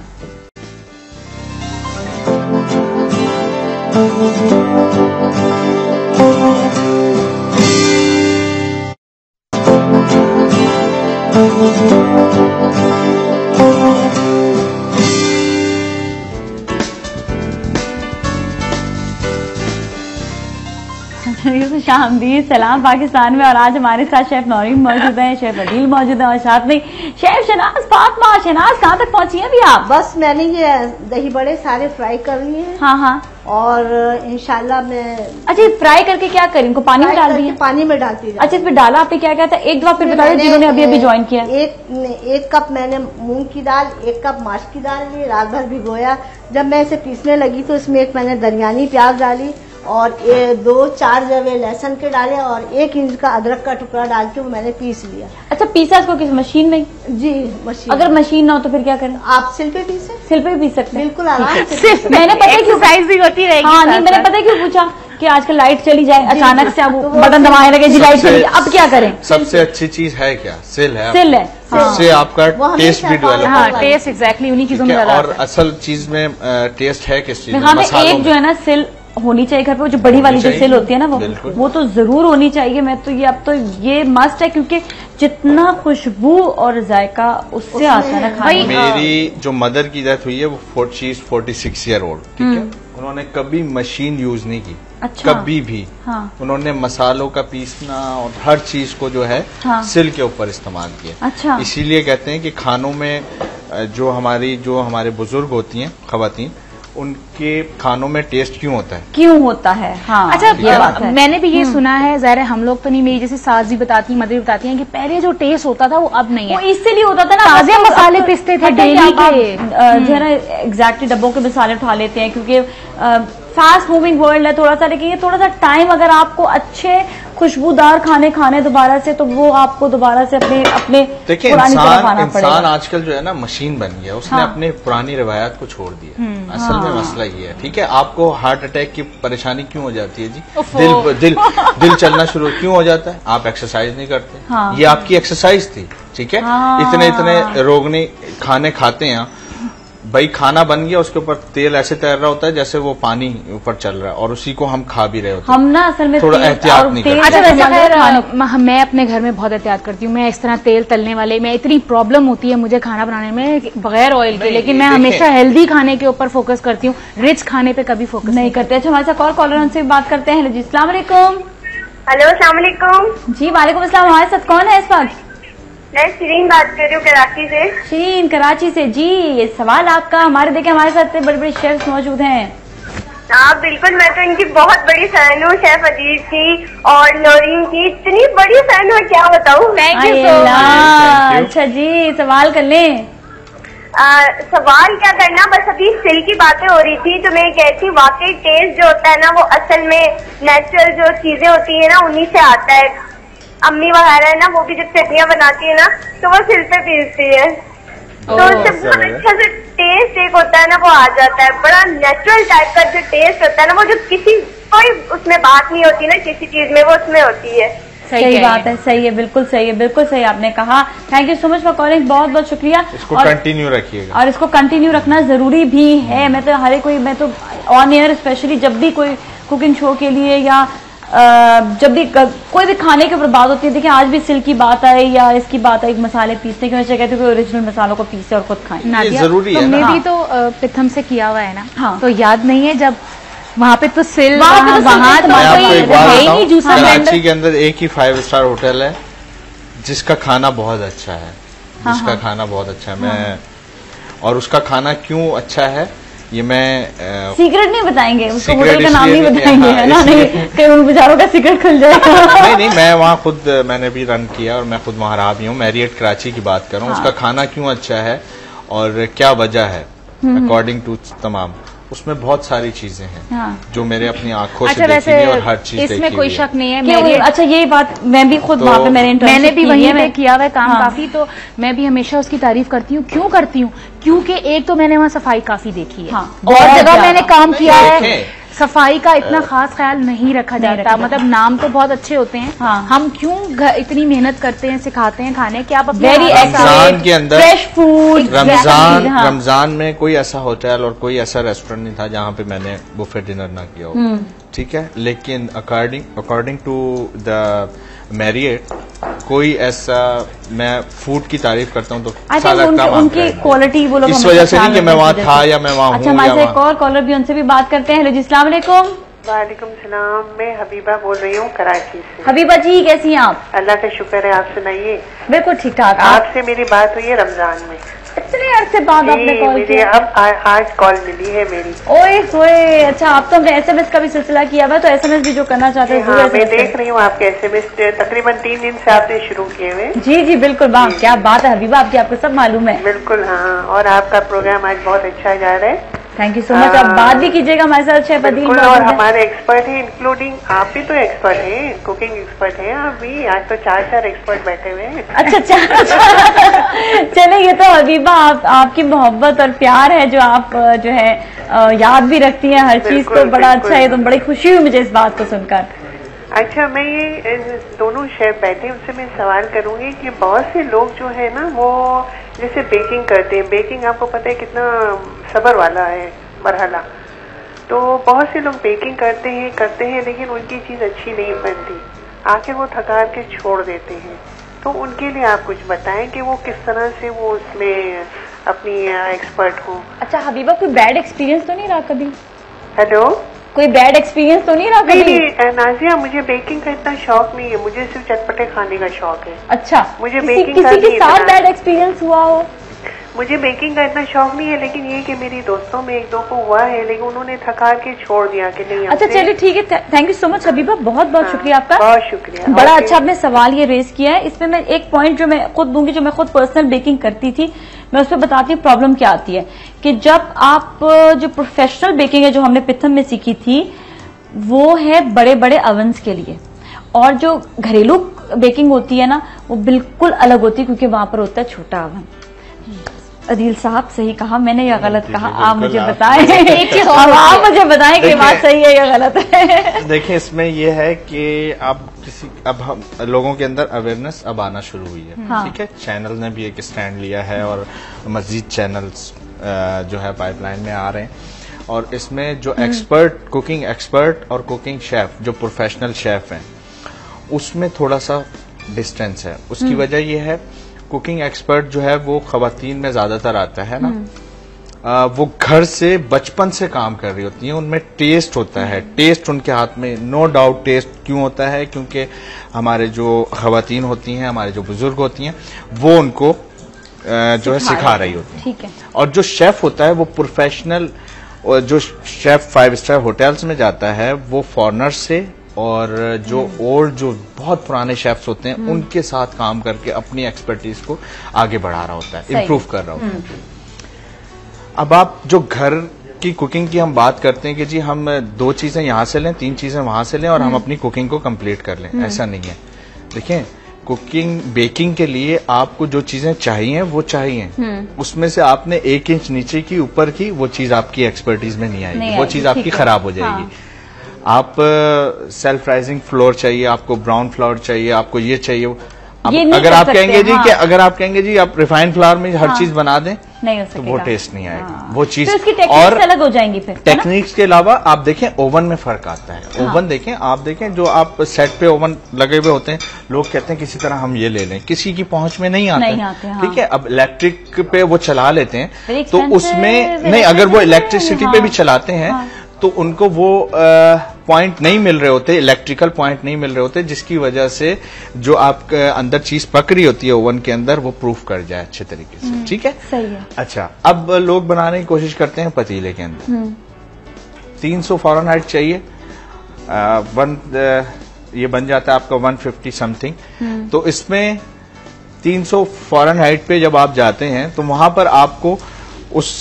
खुशामदीद, सलाम पाकिस्तान में। और आज हमारे साथ शेफ नौरीन मौजूद है, शेफ अदील मौजूद है और साथ में शेफ शहनाज फातिमा। शहनाज कहाँ तक पहुंची हैं अभी आप? बस मैंने ये दही बड़े सारे फ्राई कर लिए हैं। हाँ हाँ। और इंशाल्लाह मैं अच्छा फ्राई करके क्या करें, इनको पानी में डाल दिया? पानी में डालती हूँ। अच्छा इसमें डाला आपने क्या क्या था, एक दफा फिर बता दो जिन्होंने अभी अभी ज्वाइन किया। एक कप मैंने मूंग की दाल, 1 कप माश की दाल ली, रात भर भिगोया। जब मैं इसे पीसने लगी तो इसमें एक मैंने दरमियानी प्याज डाली और 2-4 जवे लहसुन के डाले और 1 इंच का अदरक का टुकड़ा डाल के वो मैंने पीस लिया। अच्छा पीसा इसको किस मशीन में? जी मशीन। अगर मशीन ना हो तो फिर क्या करें? आप सिल पे पीसे? सिल पे भी पीस सकते हैं, बिल्कुल आराम से। मैंने पता है एक्सरसाइज भी होती रहेगी। हाँ नहीं मैंने पता है क्यों पूछा कि आजकल लाइट चली जाए अचानक से, अब बटन दबाने लगे जी लाइट चली, अब क्या करें? सबसे अच्छी चीज है क्या? सिल है। सिल है, उससे आपका टेस्ट भी डेवलप। हाँ टेस्ट एग्जैक्टली उन्हीं चीजों में। और असल चीज में टेस्ट है किस चीज में? एक जो है ना सिल होनी चाहिए घर पे, जो बड़ी वाली जो सिल होती है ना वो तो जरूर होनी चाहिए। मैं तो ये अब तो ये मस्ट है क्योंकि जितना खुशबू और जायका उससे आता है ना खाने। मेरी जो मदर की डेथ हुई है वो 46 ईयर ओल्ड, ठीक है। उन्होंने कभी मशीन यूज नहीं की। अच्छा। कभी भी। हाँ। उन्होंने मसालों का पीसना और हर चीज को जो है सिल के ऊपर इस्तेमाल किया। अच्छा। इसीलिए कहते हैं कि खानों में जो हमारे बुजुर्ग होती हैं खवातीन, उनके खानों में टेस्ट क्यों होता है? हाँ, अच्छा ये बात है। मैंने भी ये सुना है, ज़ाहिर है हम लोग तो नहीं, मेरी जैसे सास भी बताती है, मदर भी बताती हैं कि पहले जो टेस्ट होता था वो अब नहीं है। वो इसलिए होता था ना, ताजे मसाले पिसते थे डेली के, जो है ना एग्जैक्टली डब्बों के मसाले उठा लेते हैं क्योंकि फास्ट मूविंग वर्ल्ड है थोड़ा सा। लेकिन ये थोड़ा सा टाइम, अगर आपको अच्छे खुशबूदार खाने दोबारा से, तो वो आपको दोबारा से अपने देखिए इंसान आजकल जो है ना मशीन बन गया, उसने अपने पुरानी रिवायात को छोड़ दिया। असल में मसला ये है, ठीक है। आपको हार्ट अटैक की परेशानी क्यों हो जाती है जी? दिल चलना शुरू क्यों हो जाता है? आप एक्सरसाइज नहीं करते। ये आपकी एक्सरसाइज थी, ठीक है। इतने रोगनी खाने खाते हैं भाई, खाना बन गया उसके ऊपर तेल ऐसे तैर रहा होता है जैसे वो पानी ऊपर चल रहा है और उसी को हम खा भी रहे होते हैं। हम ना असल में थोड़ा एहतियात नहीं करते। अच्छा वैसे मैं अपने घर में बहुत एहतियात करती हूँ। मैं इस तरह तेल तलने वाले, मैं इतनी प्रॉब्लम होती है मुझे खाना बनाने में बगैर ऑयल के, लेकिन मैं हमेशा हेल्दी खाने के ऊपर फोकस करती हूँ, रिच खाने पे कभी फोकस नहीं करते। अच्छा हमारे साथ कॉलर उनसे बात करते हैं। जी अस्सलाम वालेकुम। हेलो अस्सलाम वालेकुम। जी वालेकुम अस्सलाम। हमारे साथ कौन है इस वक्त? मैं शिरीन बात कर रही हूँ कराची से। शिरीन कराची से। जी ये सवाल आपका। हमारे हमारे साथ बड़े बड़े शेफ्स मौजूद हैं। हाँ बिल्कुल, मैं तो इनकी बहुत बड़ी फैन हूँ, शेफ अदील की और नौरीन की इतनी बड़ी फैन हूँ, क्या बताऊँ। Thank you so much. अच्छा जी सवाल कर लें। सवाल क्या करना, बस अभी सिल की बातें हो रही थी तो मैं कहती हूँ वाकई टेस्ट जो होता है ना वो असल में नेचुरल जो चीजें होती है ना उन्हीं से आता है। अम्मी वगैरह है ना वो भी जब चटनियाँ बनाती है ना तो वो सिल पे पीसती है, तो उससे बहुत अच्छा से टेस्ट एक होता है ना वो आ जाता है। बड़ा नेचुरल टाइप का जो टेस्ट होता है ना, वो जो कोई उसमें बात नहीं होती ना किसी चीज में, वो उसमें होती है। सही बात है, सही है, बिल्कुल सही है, बिल्कुल सही आपने कहा। Thank you so much for calling, बहुत बहुत शुक्रिया। इसको कंटिन्यू रखिएगा और इसको कंटिन्यू रखना जरूरी भी है। मैं तो ऑन एयर स्पेशली जब भी कोई कुकिंग शो के लिए या जब भी कोई भी खाने के ऊपर बात होती है, देखिए आज भी सिल की बात आए या इसकी बात आई मसाले पीसने की, वजह कहते हैं ओरिजिनल मसालों को पीसे और खुद खाएं। जरूरी है ना। भी तो पिथम से किया हुआ है ना। हाँ। तो याद नहीं है जब वहाँ पे तो सिल वहाँ कराची के अंदर एक ही 5 स्टार होटल है जिसका खाना बहुत अच्छा है, जिसका खाना बहुत अच्छा है। मैं और उसका खाना क्यों अच्छा है ये मैं सीक्रेट नहीं बताएंगे, उसको होटल का नाम नहीं बताएंगे, है ना, नहीं कहीं उन बेचारों का सीक्रेट खुल जाएगा। नहीं, मैं वहाँ खुद मैंने भी रन किया और मैं खुद वहाँ रहा भी हूँ। मैरियट कराची की बात कर रहा हूँ। उसका खाना क्यों अच्छा है और क्या वजह है अकॉर्डिंग टू तमाम, उसमें बहुत सारी चीजें हैं जो मेरे अपनी आंखों से देखी है और हर चीज इसमें कोई शक नहीं है। अच्छा यही बात मैं भी खुद वहाँ पे मैंने भी वहीं पे किया हुआ है काम काफी, तो मैं भी हमेशा उसकी तारीफ करती हूँ। क्यों करती हूँ? क्योंकि एक तो मैंने वहाँ सफाई काफी देखी है और जगह मैंने काम किया है, सफाई का इतना खास ख्याल नहीं रखा जाता। मतलब नाम तो बहुत अच्छे होते हैं, हम क्यों इतनी मेहनत करते हैं, सिखाते हैं खाने कि आप अपने रमजान के अंदर फ्रेश फूड, रमजान में कोई ऐसा होटल और कोई ऐसा रेस्टोरेंट नहीं था जहाँ पे मैंने बुफे डिनर ना किया हो, ठीक है। लेकिन अकॉर्डिंग टू द मैरियट कोई ऐसा, मैं फूड की तारीफ करता हूँ तो उनकी क्वालिटी वो लोग इस वजह से नहीं कि मैं वहाँ था या मैं वहाँ हूँ। अच्छा, हमारे एक और कॉलर भी, उनसे भी बात करते हैं। हेलो जी, अस्सलाम वालेकुम। वालेकुम सलाम, मैं हबीबा बोल रही हूँ कराची से। हबीबा जी कैसी हैं आप? अल्लाह का शुक्र है, आप सुनाइए। बिल्कुल ठीक ठाक। आपसे मेरी बात हुई है रमजान में, इतने अरसे बाद आपने कॉल किया। अब आज कॉल मिली है मेरी। ओए होए, अच्छा आप तो हमने SMS का भी सिलसिला किया हुआ, तो SMS भी जो करना चाहते हैं। हाँ, मैं देख रही हूँ आपके SMS तकरीबन 3 दिन से आपने शुरू किए हुए। जी जी बिल्कुल, वाह क्या बात है हबीबा, आपकी आपको सब मालूम है। बिल्कुल हाँ, और आपका प्रोग्राम आज बहुत अच्छा जा रहा है। Thank you so much. आप बात भी कीजिएगा हमारे साथ शेफ अदील। और हमारे एक्सपर्ट हैं, इंक्लूडिंग आप भी तो एक्सपर्ट हैं, कुकिंग एक्सपर्ट हैं आप भी। आज तो 4 एक्सपर्ट बैठे हुए हैं। अच्छा चले, ये तो हबीबा आपकी मोहब्बत और प्यार है जो आप जो है याद भी रखती हैं हर चीज को, बड़ा अच्छा है। तो बड़ी खुशी हुई मुझे इस बात को सुनकर। अच्छा, मैं ये दोनों शेफ बैठे उनसे मैं सवाल करूंगी कि बहुत से लोग जो है ना वो जैसे बेकिंग करते हैं, बेकिंग आपको पता है कितना सब्र वाला है मरहला, तो बहुत से लोग बेकिंग करते हैं लेकिन उनकी चीज अच्छी नहीं बनती, आखिर वो थका के छोड़ देते हैं। तो उनके लिए आप कुछ बताएं कि वो किस तरह से वो उसमें अपनी एक्सपर्ट हो। अच्छा हबीबा, कोई बैड एक्सपीरियंस तो नहीं रहा कभी? हेलो, कोई बैड एक्सपीरियंस तो नहीं रहा कभी? नहीं नाजिया, मुझे बेकिंग का इतना शौक नहीं है, मुझे सिर्फ चटपटे खाने का शौक है। अच्छा, मुझे बेकिंग का किसी के साथ बैड एक्सपीरियंस हुआ हो? मुझे बेकिंग का इतना शौक नहीं है, लेकिन ये कि मेरी दोस्तों में 1-2 को हुआ है, लेकिन उन्होंने थका के छोड़ दिया कि नहीं। अच्छा चलिए ठीक है, thank you so much Habiba, बहुत बहुत शुक्रिया आपका। बहुत शुक्रिया, बड़ा अच्छा आपने सवाल ये रेज किया है। इसमें मैं एक पॉइंट जो मैं खुद दूंगी, जो मैं खुद पर्सनल बेकिंग करती थी, मैं उस पर बताती हूँ प्रॉब्लम क्या आती है। कि जब आप जो प्रोफेशनल बेकिंग है जो हमने पिथम में सीखी थी, वो है बड़े बड़े अवन्स के लिए, और जो घरेलू बेकिंग होती है ना वो बिल्कुल अलग होती है, क्योंकि वहां पर होता है छोटा अवन। अदील साहब सही कहा मैंने या गलत कहा? आप मुझे बताएं, आप मुझे बताएं कि बात सही है या गलत है। देखिए, इसमें यह है कि अब हम लोगों के अंदर अवेयरनेस अब आना शुरू हुई है। हाँ। ठीक है, चैनल ने भी एक स्टैंड लिया है और मजीद चैनल्स जो है पाइपलाइन में आ रहे हैं, और इसमें जो एक्सपर्ट, कुकिंग एक्सपर्ट और कुकिंग शेफ जो प्रोफेशनल शेफ हैं, उसमें थोड़ा सा डिस्टेंस है। उसकी वजह यह है, कुकिंग एक्सपर्ट जो है वो खवातीन में ज्यादातर आता है ना, वो घर से बचपन से काम कर रही होती हैं, उनमें टेस्ट होता है, टेस्ट उनके हाथ में, नो डाउट टेस्ट क्यों होता है, क्योंकि हमारे जो खवातीन होती हैं, हमारे जो बुजुर्ग होती हैं, वो उनको जो है सिखा रही होती हैं। ठीक है। और जो शेफ होता है वो प्रोफेशनल, जो शेफ 5 स्टार होटल्स में जाता है वो फॉरनर से और जो ओल्ड जो बहुत पुराने शेफ्स होते हैं उनके साथ काम करके अपनी एक्सपर्टीज को आगे बढ़ा रहा होता है, इम्प्रूव कर रहा होता है। अब आप जो घर की कुकिंग की हम बात करते हैं कि जी हम 2 चीजें यहाँ से लें, 3 चीजें वहां से लें और हम अपनी कुकिंग को कंप्लीट कर लें, ऐसा नहीं है। देखिए, कुकिंग बेकिंग के लिए आपको जो चीजें चाहिए वो चाहिए, उसमें से आपने 1 इंच नीचे की ऊपर की वो चीज आपकी एक्सपर्टीज में नहीं आएगी, वो चीज आपकी खराब हो जाएगी। हाँ। आप सेल्फ राइजिंग फ्लोर चाहिए, आपको ब्राउन फ्लोर चाहिए, आपको ये चाहिए। अगर आप कहेंगे जी कि अगर आप कहेंगे जी आप रिफाइंड फ्लावर में हर चीज बना दें, नहीं हो तो वो टेस्ट नहीं आएगा, वो चीज। तो उसकी टेक्निक्स अलग हो जाएंगी फिर। टेक्निक्स के अलावा आप देखें ओवन में फर्क आता है। ओवन देखें, आप देखें जो आप सेट पे ओवन लगे हुए होते हैं, लोग कहते हैं किसी तरह हम ये ले लें, किसी की पहुंच में नहीं आते। ठीक है, अब इलेक्ट्रिक पे वो चला लेते हैं तो उसमें नहीं, अगर वो इलेक्ट्रिसिटी पे भी चलाते हैं तो उनको वो पॉइंट नहीं मिल रहे होते, इलेक्ट्रिकल पॉइंट नहीं मिल रहे होते, जिसकी वजह से जो आपके अंदर चीज पक रही होती है ओवन के अंदर वो प्रूफ कर जाए अच्छे तरीके से। ठीक है, सही है। अच्छा, अब लोग बनाने की कोशिश करते हैं पतीले के अंदर 300 फ़ारेनहाइट चाहिए, ये बन जाता है आपका 150 समथिंग। तो इसमें 300 फ़ारेनहाइट पे जब आप जाते हैं तो वहां पर आपको उस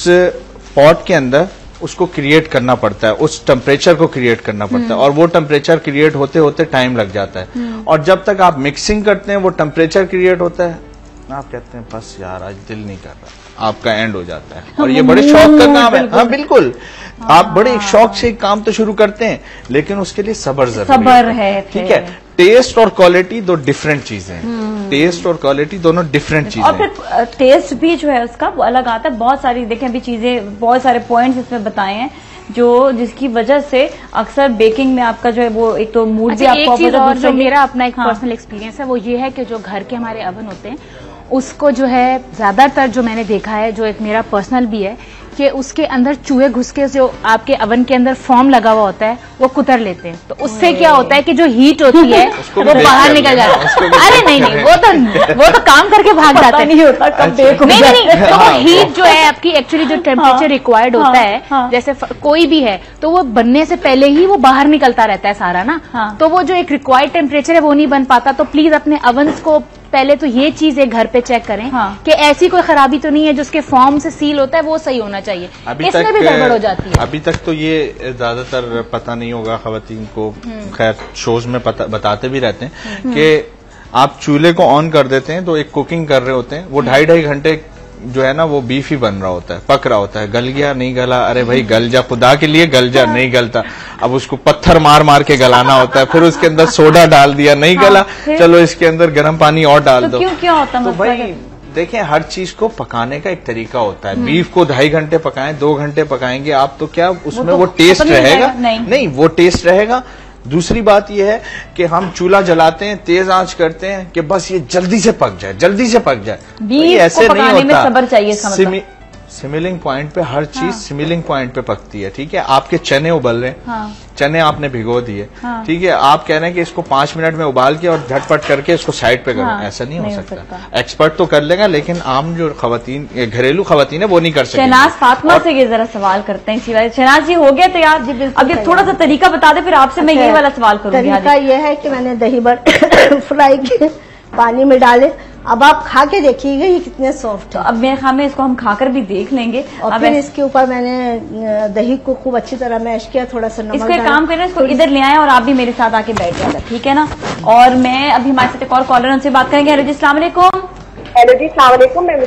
पॉट के अंदर उसको क्रिएट करना पड़ता है, उस टेम्परेचर को क्रिएट करना पड़ता है, और वो टेम्परेचर क्रिएट होते होते टाइम लग जाता है। और जब तक आप मिक्सिंग करते हैं वो टेम्परेचर क्रिएट होता है, आप कहते हैं बस यार आज दिल नहीं कर रहा, आपका एंड हो जाता है। और ये बड़े शौक का काम है। हाँ बिल्कुल, आप बड़े शौक से काम तो शुरू करते हैं, लेकिन उसके लिए सब्र जरूरी है। ठीक है, टेस्ट और क्वालिटी दो डिफरेंट चीजें हैं। टेस्ट और क्वालिटी दोनों डिफरेंट चीजें। और फिर टेस्ट भी जो है उसका वो अलग आता है। बहुत सारी देखें अभी चीजें, बहुत सारे पॉइंट्स इसमें बताए हैं जो जिसकी वजह से अक्सर बेकिंग में आपका जो है वो एक तो मूड भी आपको। एक चीज और जो मेरा अपना एक पर्सनल एक्सपीरियंस है वो ये है कि जो घर के हमारे ओवन होते हैं उसको जो है ज्यादातर जो मैंने देखा है, जो एक मेरा पर्सनल भी है, कि उसके अंदर चूहे घुस के जो आपके ओवन के अंदर फॉर्म लगा हुआ होता है वो कुतर लेते हैं। तो उससे क्या होता है कि जो हीट होती है वो बाहर निकल जाता है। अरे नहीं, वो तो काम करके भाग जाते हैं। नहीं होता कब देखो। नहीं, तो वो हीट जो है आपकी एक्चुअली जो टेम्परेचर रिक्वायर्ड होता है, जैसे कोई भी है तो वो बनने से पहले ही वो बाहर निकलता रहता है सारा ना। तो वो जो एक रिक्वायर्ड टेम्परेचर है वो नहीं बन पाता। तो प्लीज अपने ओवंस को पहले तो ये चीज एक घर पे चेक करें कि ऐसी कोई खराबी तो नहीं है, जो उसके फॉर्म से सील होता है वो सही होना चाहिए। इसमें भी गड़बड़ हो जाती है। अभी तक तो ये ज्यादातर पता नहीं होगा खवातीन को, खैर शोज में बताते भी रहते हैं कि आप चूल्हे को ऑन कर देते हैं तो एक कुकिंग कर रहे होते हैं, वो 2.5 घंटे जो है ना वो बीफ ही बन रहा होता है, पक रहा होता है। गल गया नहीं गला, अरे भाई गल जा, खुदा के लिए गल जा, नहीं गलता। अब उसको पत्थर मार मार के गलाना होता है, फिर उसके अंदर सोडा डाल दिया, नहीं गला, चलो इसके अंदर गर्म पानी और डाल दो। क्यों होता है? तो भाई देखें, हर चीज को पकाने का एक तरीका होता है। बीफ को 2.5 घंटे पकाएं, 2 घंटे पकाएंगे आप, तो क्या उसमें वो टेस्ट रहेगा? नहीं, वो टेस्ट रहेगा। दूसरी बात यह है कि हम चूल्हा जलाते हैं, तेज आंच करते हैं कि बस ये जल्दी से पक जाए, जल्दी से पक जाए। ऐसे नहीं होता। सब्र चाहिए इसका मतलब। सिमिलिंग पॉइंट पे हर चीज सिमिलिंग पॉइंट पे पकती है। ठीक है, आपके चने उबल रहे हैं, चने आपने भिगो दिए, ठीक है, आप कह रहे हैं कि इसको 5 मिनट में उबाल के और झटपट करके इसको साइड पे करो, ऐसा नहीं हो सकता। एक्सपर्ट तो कर लेगा, लेकिन आम जो खवातीन, घरेलू खवातीन है वो नहीं कर सकती। शहनाज फातिमा से ये जरा सवाल करते हैं इसी बारे। शहनाज जी हो गया तैयार? अब ये थोड़ा सा तरीका बता दे, फिर आपसे मैं यही वाला सवाल करूंगी। तरीका ये है कि मैंने दही बड़े फ्राई किए, पानी में डाले। अब आप खा के देखिएगा ये कितने सॉफ्ट है। तो अब मेरे ख्याल में इसको हम खाकर भी देख लेंगे। और फिर इसके ऊपर मैंने दही को खूब अच्छी तरह मैश किया, थोड़ा सा नमक। इसको एक काम करें, इसको इधर ले आए और आप भी मेरे साथ आके बैठ जाएगा, ठीक है ना? और मैं अभी हमारे साथ एक और कॉलर उनसे बात करेंगे। हेलो जी, अस्सलाम वालेकुम। हेलो जी, अस्सलाम वालेकुम। मैं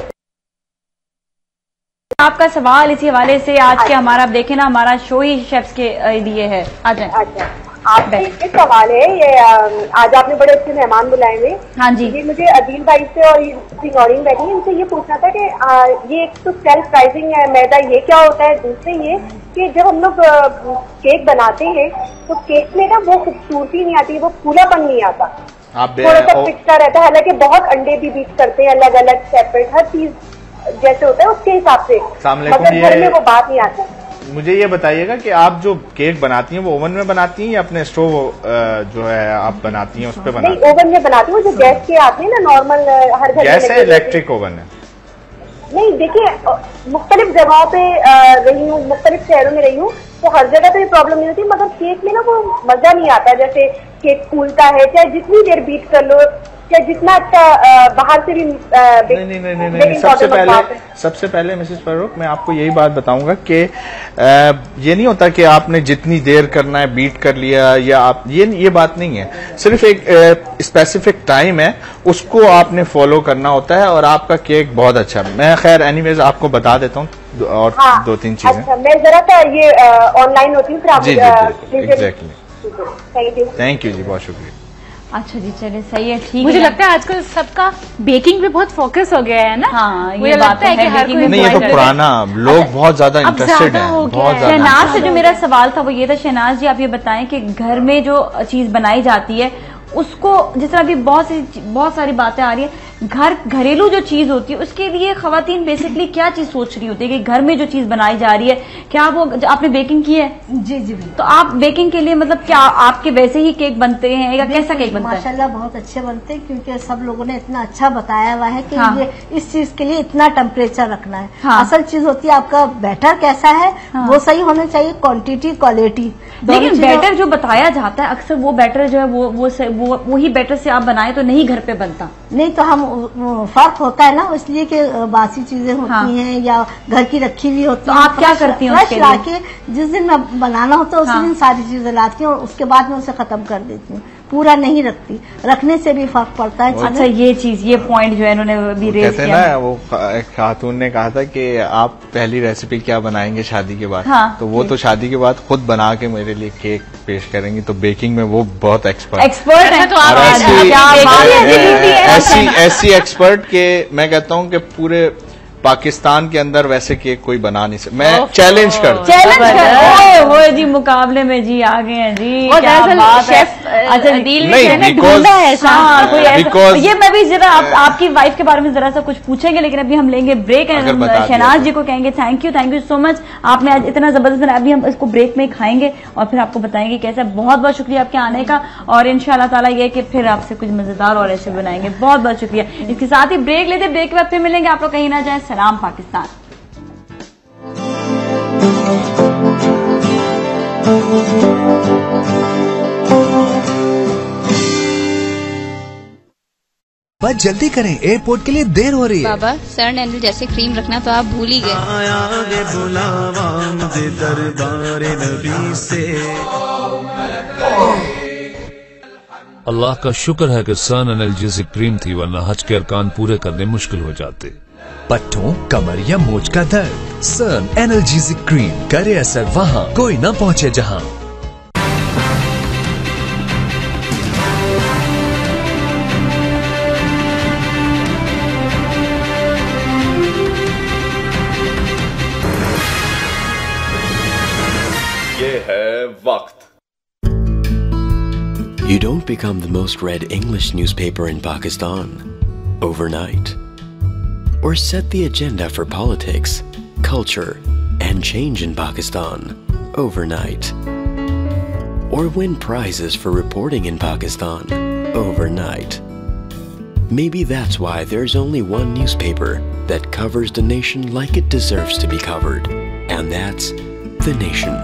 आपका सवाल इसी हवाले से आज के हमारा, आप देखें ना हमारा शो ही शेफ्स के लिए है। आ जाए। अच्छा, आपसे एक सवाल है, ये आज आपने बड़े अच्छे मेहमान बुलाए हुए। हाँ जी। ये मुझे अदील भाई से और नौरीन बैठी, इनसे ये पूछना था कि ये एक तो सेल्फ राइजिंग मैदा, ये क्या होता है? दूसरे ये कि जब हम लोग केक बनाते हैं तो केक में ना वो खूबसूरती नहीं आती, वो फूलापन नहीं आता, थोड़ा सा पिचका रहता है। हालांकि बहुत अंडे भी बीट करते हैं अलग अलग सेपरेट, हर चीज जैसे होता है उसके हिसाब से, मगर घर में वो बात नहीं आती। मुझे ये बताइएगा कि आप जो केक बनाती हैं वो ओवन में बनाती हैं या अपने स्टोव जो है आप बनाती हैं उस पर बनाती हैं? नहीं, ओवन में बनाती हूँ, जो गैस के आते हैं ना नॉर्मल, हर घर गैस है, इलेक्ट्रिक ओवन है? नहीं, देखिए मुख्तलिफ जगहों पे रही हूँ, मुख्तलिफ शहरों में रही हूँ, तो हर जगह तो ये प्रॉब्लम नहीं होती, मगर केक में ना वो मजा नहीं आता। जैसे केक फूलता है, चाहे जितनी देर बीट कर लो, चाहे जितना अच्छा बाहर से भी नहीं। सबसे पहले मिसेस फारूक, मैं आपको यही बात बताऊंगा कि ये नहीं होता कि आपने जितनी देर करना है बीट कर लिया, या आप ये बात नहीं है। सिर्फ एक स्पेसिफिक टाइम है, उसको आपने फॉलो करना होता है और आपका केक बहुत अच्छा। मैं खैर एनीवेज आपको बता देता हूँ और 2-3 चीजें। अच्छा, मैं जरा सा ये ऑनलाइन होती हूँ, फिर आप एग्जैक्टली। थैंक यू जी, बहुत शुक्रिया। अच्छा जी, चलिए सही है, ठीक। मुझे लगता है आजकल सबका बेकिंग पे बहुत फोकस हो गया है ना। हाँ, मुझे लगता है कि हर कोई नहीं, ये तो पुराना, लोग बहुत ज्यादा इंटरेस्टेड हैं, बहुत ज्यादा। शहनाज से जो मेरा सवाल था वो ये था, शहनाज जी आप ये बताएं कि घर में जो चीज बनाई जाती है उसको, जिस तरह अभी बहुत सारी बातें आ रही है घरेलू जो चीज होती है उसके लिए खवातीन बेसिकली क्या चीज सोच रही होती है कि घर में जो चीज बनाई जा रही है, क्या वो आपने बेकिंग की है? जी जी। तो आप बेकिंग के लिए मतलब क्या आपके वैसे ही केक बनते हैं या कैसा केक बनता है? माशाल्लाह बहुत अच्छे बनते हैं, क्योंकि सब लोगों ने इतना अच्छा बताया हुआ है कि ये इस चीज के लिए इतना टेम्परेचर रखना है। असल चीज होती है आपका बैटर कैसा है, वो सही होना चाहिए, क्वांटिटी क्वालिटी। लेकिन बैटर जो बताया जाता है अक्सर वो बैटर जो है वो ही बैटर से आप बनाए तो नहीं घर पे बनता। नहीं तो हम फर्क होता है ना, इसलिए कि बासी चीजें होती हैं या घर की रखी हुई होती है। तो आप क्या करती हैं? फ्रेश लाके जिस दिन मैं बनाना होता है उसी दिन सारी चीजें लाती हूँ और उसके बाद मैं उसे खत्म कर देती हूँ, पूरा नहीं रखती। रखने से भी फर्क पड़ता है। अच्छा ये चीज, ये पॉइंट जो है इन्होंने भी रेज किया ना, वो खातून ने कहा था कि आप पहली रेसिपी क्या बनाएंगे शादी के बाद। तो वो तो शादी के बाद खुद बना के मेरे लिए केक पेश करेंगी, तो बेकिंग में वो बहुत एक्सपर्ट है। तो ऐसी एक्सपर्ट के मैं कहता हूँ कि पूरे पाकिस्तान के अंदर वैसे केक कोई बना नहीं सकता। मैं चैलेंज कर वो जी मुकाबले में जी आ गए हैं जी। क्या बात है। अच्छा ये मैं भी जरा आपकी वाइफ के बारे में जरा सा कुछ पूछेंगे, लेकिन अभी हम लेंगे ब्रेक। शहनाज जी को कहेंगे थैंक यू सो मच, आपने आज इतना जबरदस्त बनाया। अभी हम इसको ब्रेक में खाएंगे और फिर आपको बताएंगे कैसा। बहुत बहुत शुक्रिया आपके आने का, और इंशाल्लाह ताला ये कि फिर आपसे कुछ मजेदार और ऐसे बनाएंगे। बहुत बहुत शुक्रिया। इसके साथ ही ब्रेक लेते, ब्रेक के बाद फिर मिलेंगे। आप लोग कहीं ना जाए। सलाम पाकिस्तान। बस जल्दी करें, एयरपोर्ट के लिए देर हो रही है। बाबा सन एनर्जी जैसे क्रीम रखना तो आप भूल ही गए। अल्लाह का शुक्र है कि सन एनाल्जेसिक क्रीम थी, वरना हज के अरकान पूरे करने मुश्किल हो जाते। पट्टों, कमर या मोच का दर्द, सन एनाल्जेसिक क्रीम करे असर वहाँ कोई न पहुँचे जहाँ। ये है वक्त। You don't become the most read English newspaper in Pakistan overnight, or set the agenda for politics, culture, and change in Pakistan overnight, or win prizes for reporting in Pakistan overnight. Maybe that's why there's only one newspaper that covers the nation like it deserves to be covered, and that's The Nation.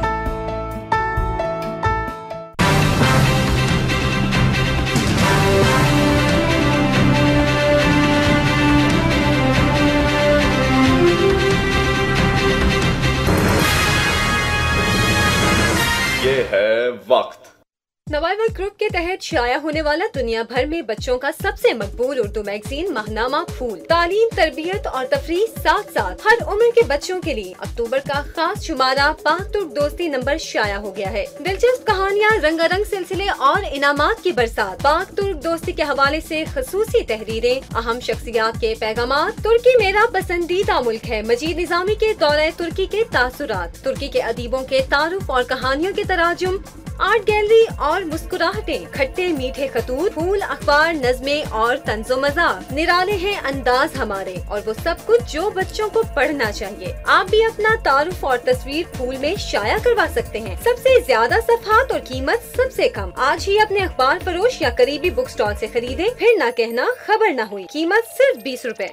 ये है वक्त। नवाइवल group के तहत शाया होने वाला दुनिया भर में बच्चों का सबसे मकबूल उर्दू मैगजीन माहनामा फूल, तालीम, तरबियत और तफरीह साथ साथ हर उम्र के बच्चों के लिए अक्टूबर का खास शुमारा पाक तुर्क दोस्ती नंबर शाया हो गया है। दिलचस्प कहानियाँ, रंगारंग सिलसिले और इनामात की बरसात। पाक तुर्क दोस्ती के हवाले से खसूसी तहरीरें, अहम शख्सियात के पैगामात, तुर्की मेरा पसंदीदा मुल्क है, मजीद निजामी के दौरे तुर्की के तासुरात, तुर्की के अदीबों के तारुफ और कहानियों के तराजुम, आर्ट गैलरी और मुस्कुराहटें, खट्टे मीठे खतूत, फूल, अखबार, नज़में और तंज़ो मज़ाक। निराले हैं अंदाज हमारे, और वो सब कुछ जो बच्चों को पढ़ना चाहिए। आप भी अपना तारुफ और तस्वीर फूल में शाया करवा सकते हैं। सबसे ज्यादा सफ़हात और कीमत सबसे कम। आज ही अपने अखबार फरोश या करीबी बुक स्टॉल से खरीदें, फिर ना कहना खबर ना हुई। कीमत सिर्फ 20 रुपए।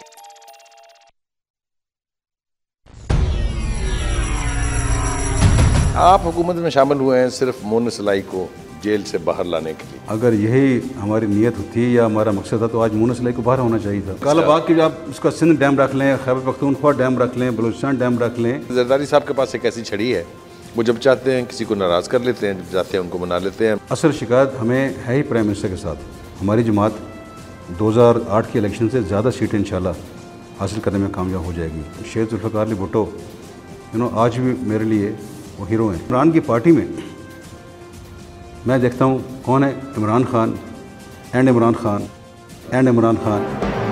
आप हुकूमत में शामिल हुए हैं सिर्फ मोन सलाई को जेल से बाहर लाने के लिए। अगर यही हमारी नीयत थी या हमारा मकसद था तो आज मोन सलाई को बाहर होना चाहिए था। कालाबाग की आप उसका सिंध डैम रख लें, खैबर पख्तूनख्वा डैम रख लें, बलूचिस्तान डैम रख लें। जरदारी साहब के पास एक ऐसी छड़ी है, वो जब चाहते हैं किसी को नाराज कर लेते हैं, जब चाहते हैं उनको मना लेते हैं। असल शिकायत हमें है ही प्राइम मिनिस्टर के साथ। हमारी जमात 2008 के इलेक्शन से ज़्यादा सीटें इंशाल्लाह हासिल करने में कामयाब हो जाएगी। शेख जुल्फ़िकार अली भुट्टो आज भी मेरे लिए वो हीरो हैं। इमरान की पार्टी में मैं देखता हूँ कौन है, Imran Khan and Imran Khan and Imran Khan.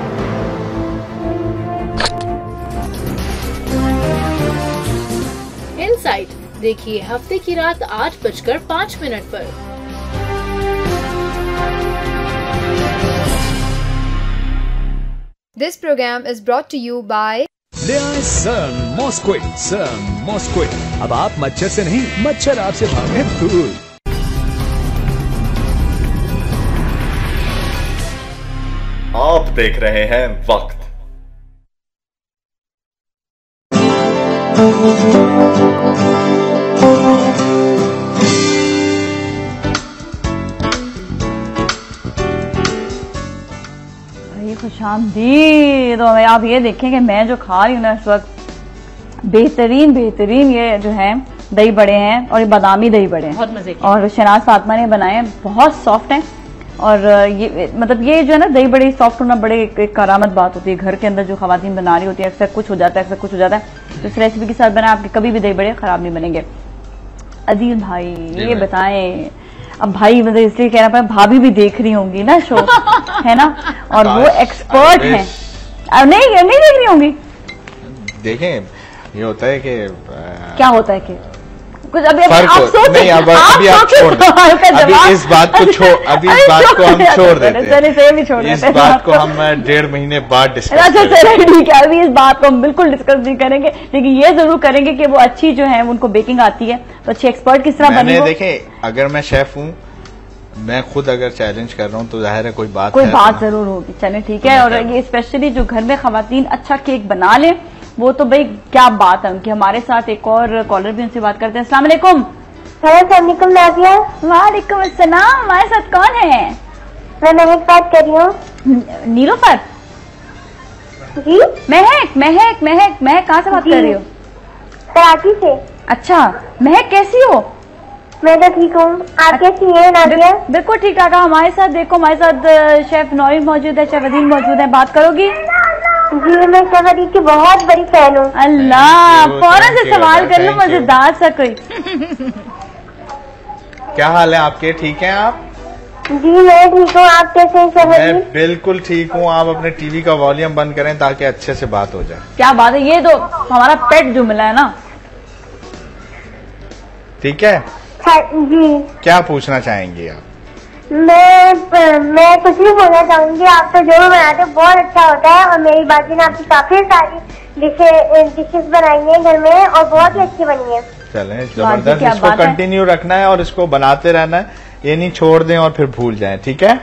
Insight देखिए हफ्ते की रात 8:05 पर। This program is brought to you by ले आए सन मॉस्क्विट। सन मॉस्क्विट, अब आप मच्छर से नहीं, मच्छर आपसे भागे दूर। आप देख रहे हैं वक्त। खुशामदीद। और आप ये देखें कि मैं जो खा रही हूँ ना इस वक्त, बेहतरीन बेहतरीन ये जो है दही बड़े हैं, और ये बादामी दही बड़े हैं, बहुत मजे के। और शहनाज फातिमा ने बनाए हैं, बहुत सॉफ्ट हैं। और ये मतलब ये जो है ना दही बड़े सॉफ्ट होना बड़े एक करामत बात होती है। घर के अंदर जो खवातीन बना रही होती है अक्सर कुछ हो जाता है, अक्सर कुछ हो जाता है। तो इस रेसिपी के साथ बनाए आपके कभी भी दही बड़े खराब नहीं बनेंगे। अदील भाई ये बताएं, अब भाई मतलब इसलिए कहना पड़ा, भाभी भी देख रही होंगी ना शो है ना, और वो एक्सपर्ट हैं। नहीं देख रही होंगी। देखें, ये होता है कि क्या होता है कि कुछ अभी आप सोच नहीं, अभी आप छोड़ दें, अभी इस बात को अभी इस बात को हम छोड़ देते हैं। इस बात को हम 1.5 महीने बाद डिस्कस अच्छा चलो ठीक है, अभी इस बात को हम बिल्कुल डिस्कस नहीं करेंगे, लेकिन ये जरूर करेंगे कि वो अच्छी जो है उनको बेकिंग आती है, तो अच्छी एक्सपर्ट किस तरह बनी। देखें, अगर मैं शेफ हूँ, मैं खुद अगर चैलेंज कर रहा हूँ तो जाहिर है कोई बात जरूर होगी। चले ठीक है। और ये स्पेशली जो घर में खवातीन अच्छा केक बना ले, वो तो भाई क्या बात है उनकी। हमारे साथ एक और कॉलर भी, उनसे बात करते हैं। अस्सलाम वालेकुम। नाज़िया। वालेकुम अस्सलाम। हमारे साथ कौन है? मैं महक बात कर रही हूँ। नीलोफर जी? महक महक महक महक कहाँ से बात कर रही हो? कराची से। अच्छा महक, कैसी हो? मैं तो ठीक हूँ, आप कैसी हैं नाज़िया? बिल्कुल ठीक ठाक। हमारे साथ देखो, हमारे साथ शेफ नौरीन मौजूद है, शेफ अदील मौजूद है। बात करोगी? जी, मैं शेफ अदील की बहुत बड़ी फैन हूँ। अल्लाह, फौरन से सवाल कर लो, मजेदार सा कोई। क्या हाल है आपके? ठीक हैं आप? जी मैं ठीक हूँ, आप कैसे हैं शेफ अदील? मैं बिल्कुल ठीक हूँ। आप अपने टीवी का वॉल्यूम बंद करें ताकि अच्छे से बात हो जाए। क्या बात है, ये तो हमारा पेट जुमला है ना। ठीक है जी। क्या पूछना चाहेंगी आप? मैं कुछ भी बोलना चाहूंगी। आप तो जो भी बनाते हो बहुत अच्छा होता है, और मेरी बाजी ने आपकी काफी सारी डिशेस बनाई है घर में, और बहुत ही अच्छी बनी है। चलें, जबरदस्त। इसको कंटिन्यू रखना है और इसको बनाते रहना है, ये नहीं छोड़ दें और फिर भूल जाएं। ठीक है,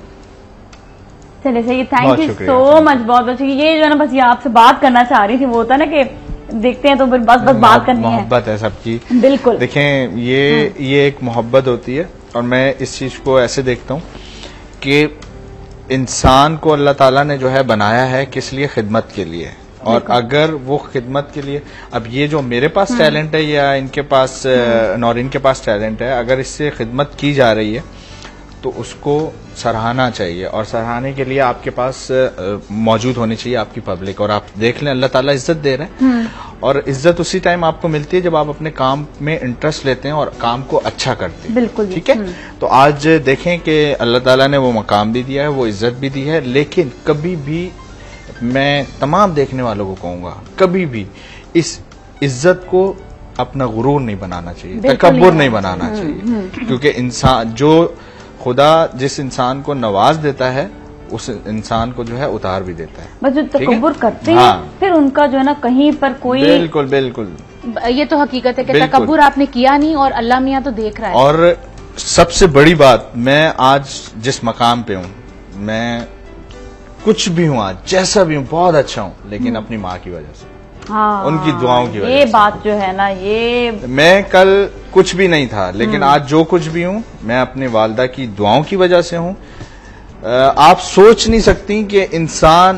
चलिए सही। थैंक यू सो मच, बहुत अच्छी। ये जो है ना, बस ये आपसे बात करना चाह रही थी। वो होता है ना कि देखते हैं तो फिर बस बात करनी है। मोहब्बत है सबकी। बिल्कुल। देखें, ये एक मोहब्बत होती है, और मैं इस चीज को ऐसे देखता हूँ कि इंसान को अल्लाह ताला ने जो है बनाया है किस लिए? खिदमत के लिए। और अगर वो खिदमत के लिए, अब ये जो मेरे पास टैलेंट है या इनके पास नौरीन के पास टैलेंट है, अगर इससे खिदमत की जा रही है तो उसको सराहना चाहिए, और सराहने के लिए आपके पास मौजूद होनी चाहिए आपकी पब्लिक। और आप देख लें, अल्लाह ताला इज्जत दे रहे हैं, और इज्जत उसी टाइम आपको मिलती है जब आप अपने काम में इंटरेस्ट लेते हैं और काम को अच्छा करते हैं। बिल्कुल ठीक है। तो आज देखें कि अल्लाह ताला ने वो मकाम भी दिया है, वो इज्जत भी दी है, लेकिन कभी भी मैं तमाम देखने वालों को कहूंगा, कभी भी इस इज्जत को अपना गुरूर नहीं बनाना चाहिए, तकब्बुर नहीं बनाना चाहिए, क्योंकि इंसान जो खुदा जिस इंसान को नवाज देता है उस इंसान को जो है उतार भी देता है। बस जो तकब्बुर करते हैं फिर उनका जो है ना कहीं पर कोई। बिल्कुल बिल्कुल, ये तो हकीकत है कि तकब्बुर आपने किया नहीं, और अल्लाह मियाँ तो देख रहा है। और सबसे बड़ी बात, मैं आज जिस मकाम पे हूँ, मैं कुछ भी हूँ आज, जैसा भी हूँ, बहुत अच्छा हूँ, लेकिन अपनी माँ की वजह से, उनकी दुआओं की वजह से। ये बात जो है ना, ये मैं कल कुछ भी नहीं था, लेकिन आज जो कुछ भी हूँ मैं अपनी वालदा की दुआओं की वजह से हूँ। आप सोच नहीं सकती कि इंसान,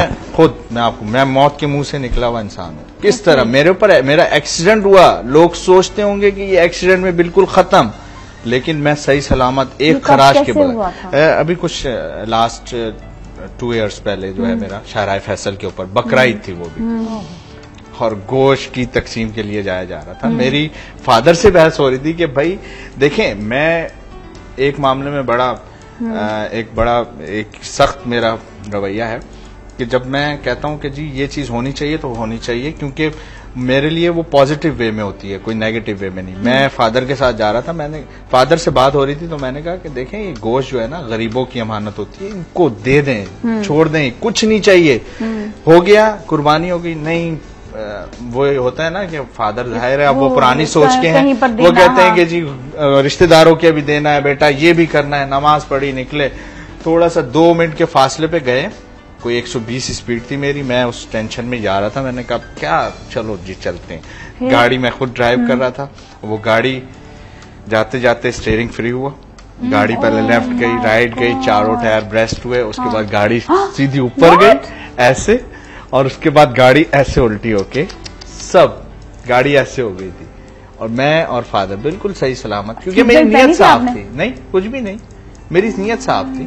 मैं मौत के मुंह से निकला हुआ इंसान हूँ। किस तरह मेरे ऊपर मेरा एक्सीडेंट हुआ, लोग सोचते होंगे कि ये एक्सीडेंट में बिल्कुल खत्म, लेकिन मैं सही सलामत एक खराश के बाद, अभी कुछ लास्ट 2 इयर्स पहले जो है मेरा शाहराह फैसल के ऊपर बकरा ईद थी, वो भी, और गोश्त की तकसीम के लिए जाया जा रहा था। मेरी फादर से बहस हो रही थी कि भाई देखें, मैं एक मामले में एक सख्त मेरा रवैया है कि जब मैं कहता हूं कि जी ये चीज होनी चाहिए तो होनी चाहिए, क्योंकि मेरे लिए वो पॉजिटिव वे में होती है, कोई नेगेटिव वे में नहीं। मैं फादर के साथ जा रहा था, मैंने फादर से बात हो रही थी तो मैंने कहा कि देखें ये गोश्त जो है ना गरीबों की अमानत होती है, इनको दे दें, छोड़ दें, कुछ नहीं चाहिए। हो गया, कुर्बानी हो गई। नहीं वो होता है ना कि फादर जाहिर है अब वो पुरानी सोच के हैं, वो कहते हैं कि जी रिश्तेदारों के भी देना है बेटा, ये भी करना है। नमाज पढ़ी, निकले, थोड़ा सा 2 मिनट के फासले पे गए, कोई 120 स्पीड थी मेरी, मैं उस टेंशन में जा रहा था। मैंने कहा क्या, चलो जी चलते हैं। गाड़ी मैं खुद ड्राइव कर रहा था, वो गाड़ी जाते जाते स्टीयरिंग फ्री हुआ, गाड़ी पहले लेफ्ट गई, राइट गई, चारों टायर ब्रेस्ट हुए, उसके बाद गाड़ी सीधी ऊपर गई ऐसे, और उसके बाद गाड़ी ऐसे उल्टी होके सब गाड़ी ऐसे हो गई थी, और मैं और फादर बिल्कुल सही सलामत, क्योंकि मेरी नीयत साफ थी। नहीं, कुछ भी नहीं, मेरी नीयत साफ थी।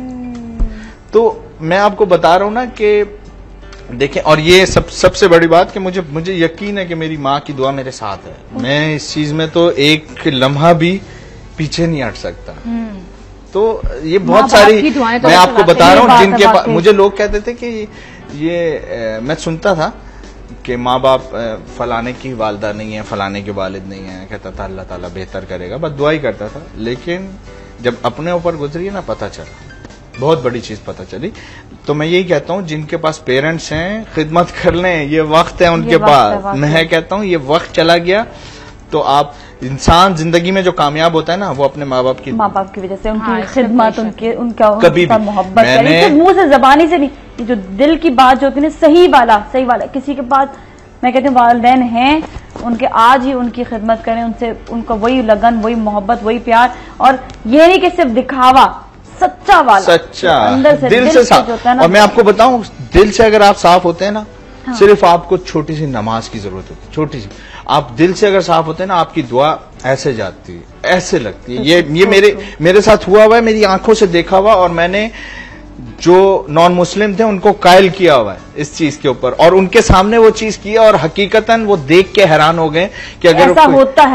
तो मैं आपको बता रहा हूं ना कि देखें, और ये सबसे बड़ी बात कि मुझे यकीन है कि मेरी माँ की दुआ मेरे साथ है। मैं इस चीज में तो एक लम्हा भी पीछे नहीं हट सकता। तो ये बहुत सारी मैं आपको बता रहा हूँ जिनके पास, मुझे लोग कहते थे कि ये मैं सुनता था कि माँ बाप फलाने की वालदा नहीं है, फलाने के वालिद नहीं है, कहता था अल्लाह ताला बेहतर करेगा, बस दुआ ही करता था। लेकिन जब अपने ऊपर गुजरी ना, पता चला, बहुत बड़ी चीज पता चली। तो मैं यही कहता हूँ जिनके पास पेरेंट्स हैं खिदमत कर लें, ये वक्त है उनके पास। मैं कहता हूँ ये वक्त चला गया तो आप इंसान जिंदगी में जो कामयाब होता है ना, वो अपने माँ बाप की वजह से, उनकी खिदमत, उनका कभी मोहब्बत, मुंह से जबानी से नहीं, ये जो दिल की बात जो होती है ना, सही वाला किसी के पास, मैं कहती हूँ वालिदैन हैं उनके, आज ही उनकी खिदमत करें, उनसे उनका वही लगन, वही मोहब्बत, वही प्यार, और ये नहीं कि सिर्फ दिखावा, सच्चा वाला, सच्चा अंदर से दिल से साफ होता है ना। और मैं आपको बताऊं, दिल से अगर आप साफ होते हैं ना, सिर्फ आपको छोटी सी नमाज की जरूरत होती है, छोटी सी। आप दिल से अगर साफ होते हैं ना, आपकी दुआ ऐसे जाती है, ऐसे लगती है। ये मेरे साथ हुआ हुआ है, मेरी आंखों से देखा हुआ, और मैंने जो नॉन मुस्लिम थे उनको कायल किया हुआ है इस चीज के ऊपर, और उनके सामने वो चीज की है, और हकीकतन वो देख के हैरान हो गए कि अगर ऐसा होता है।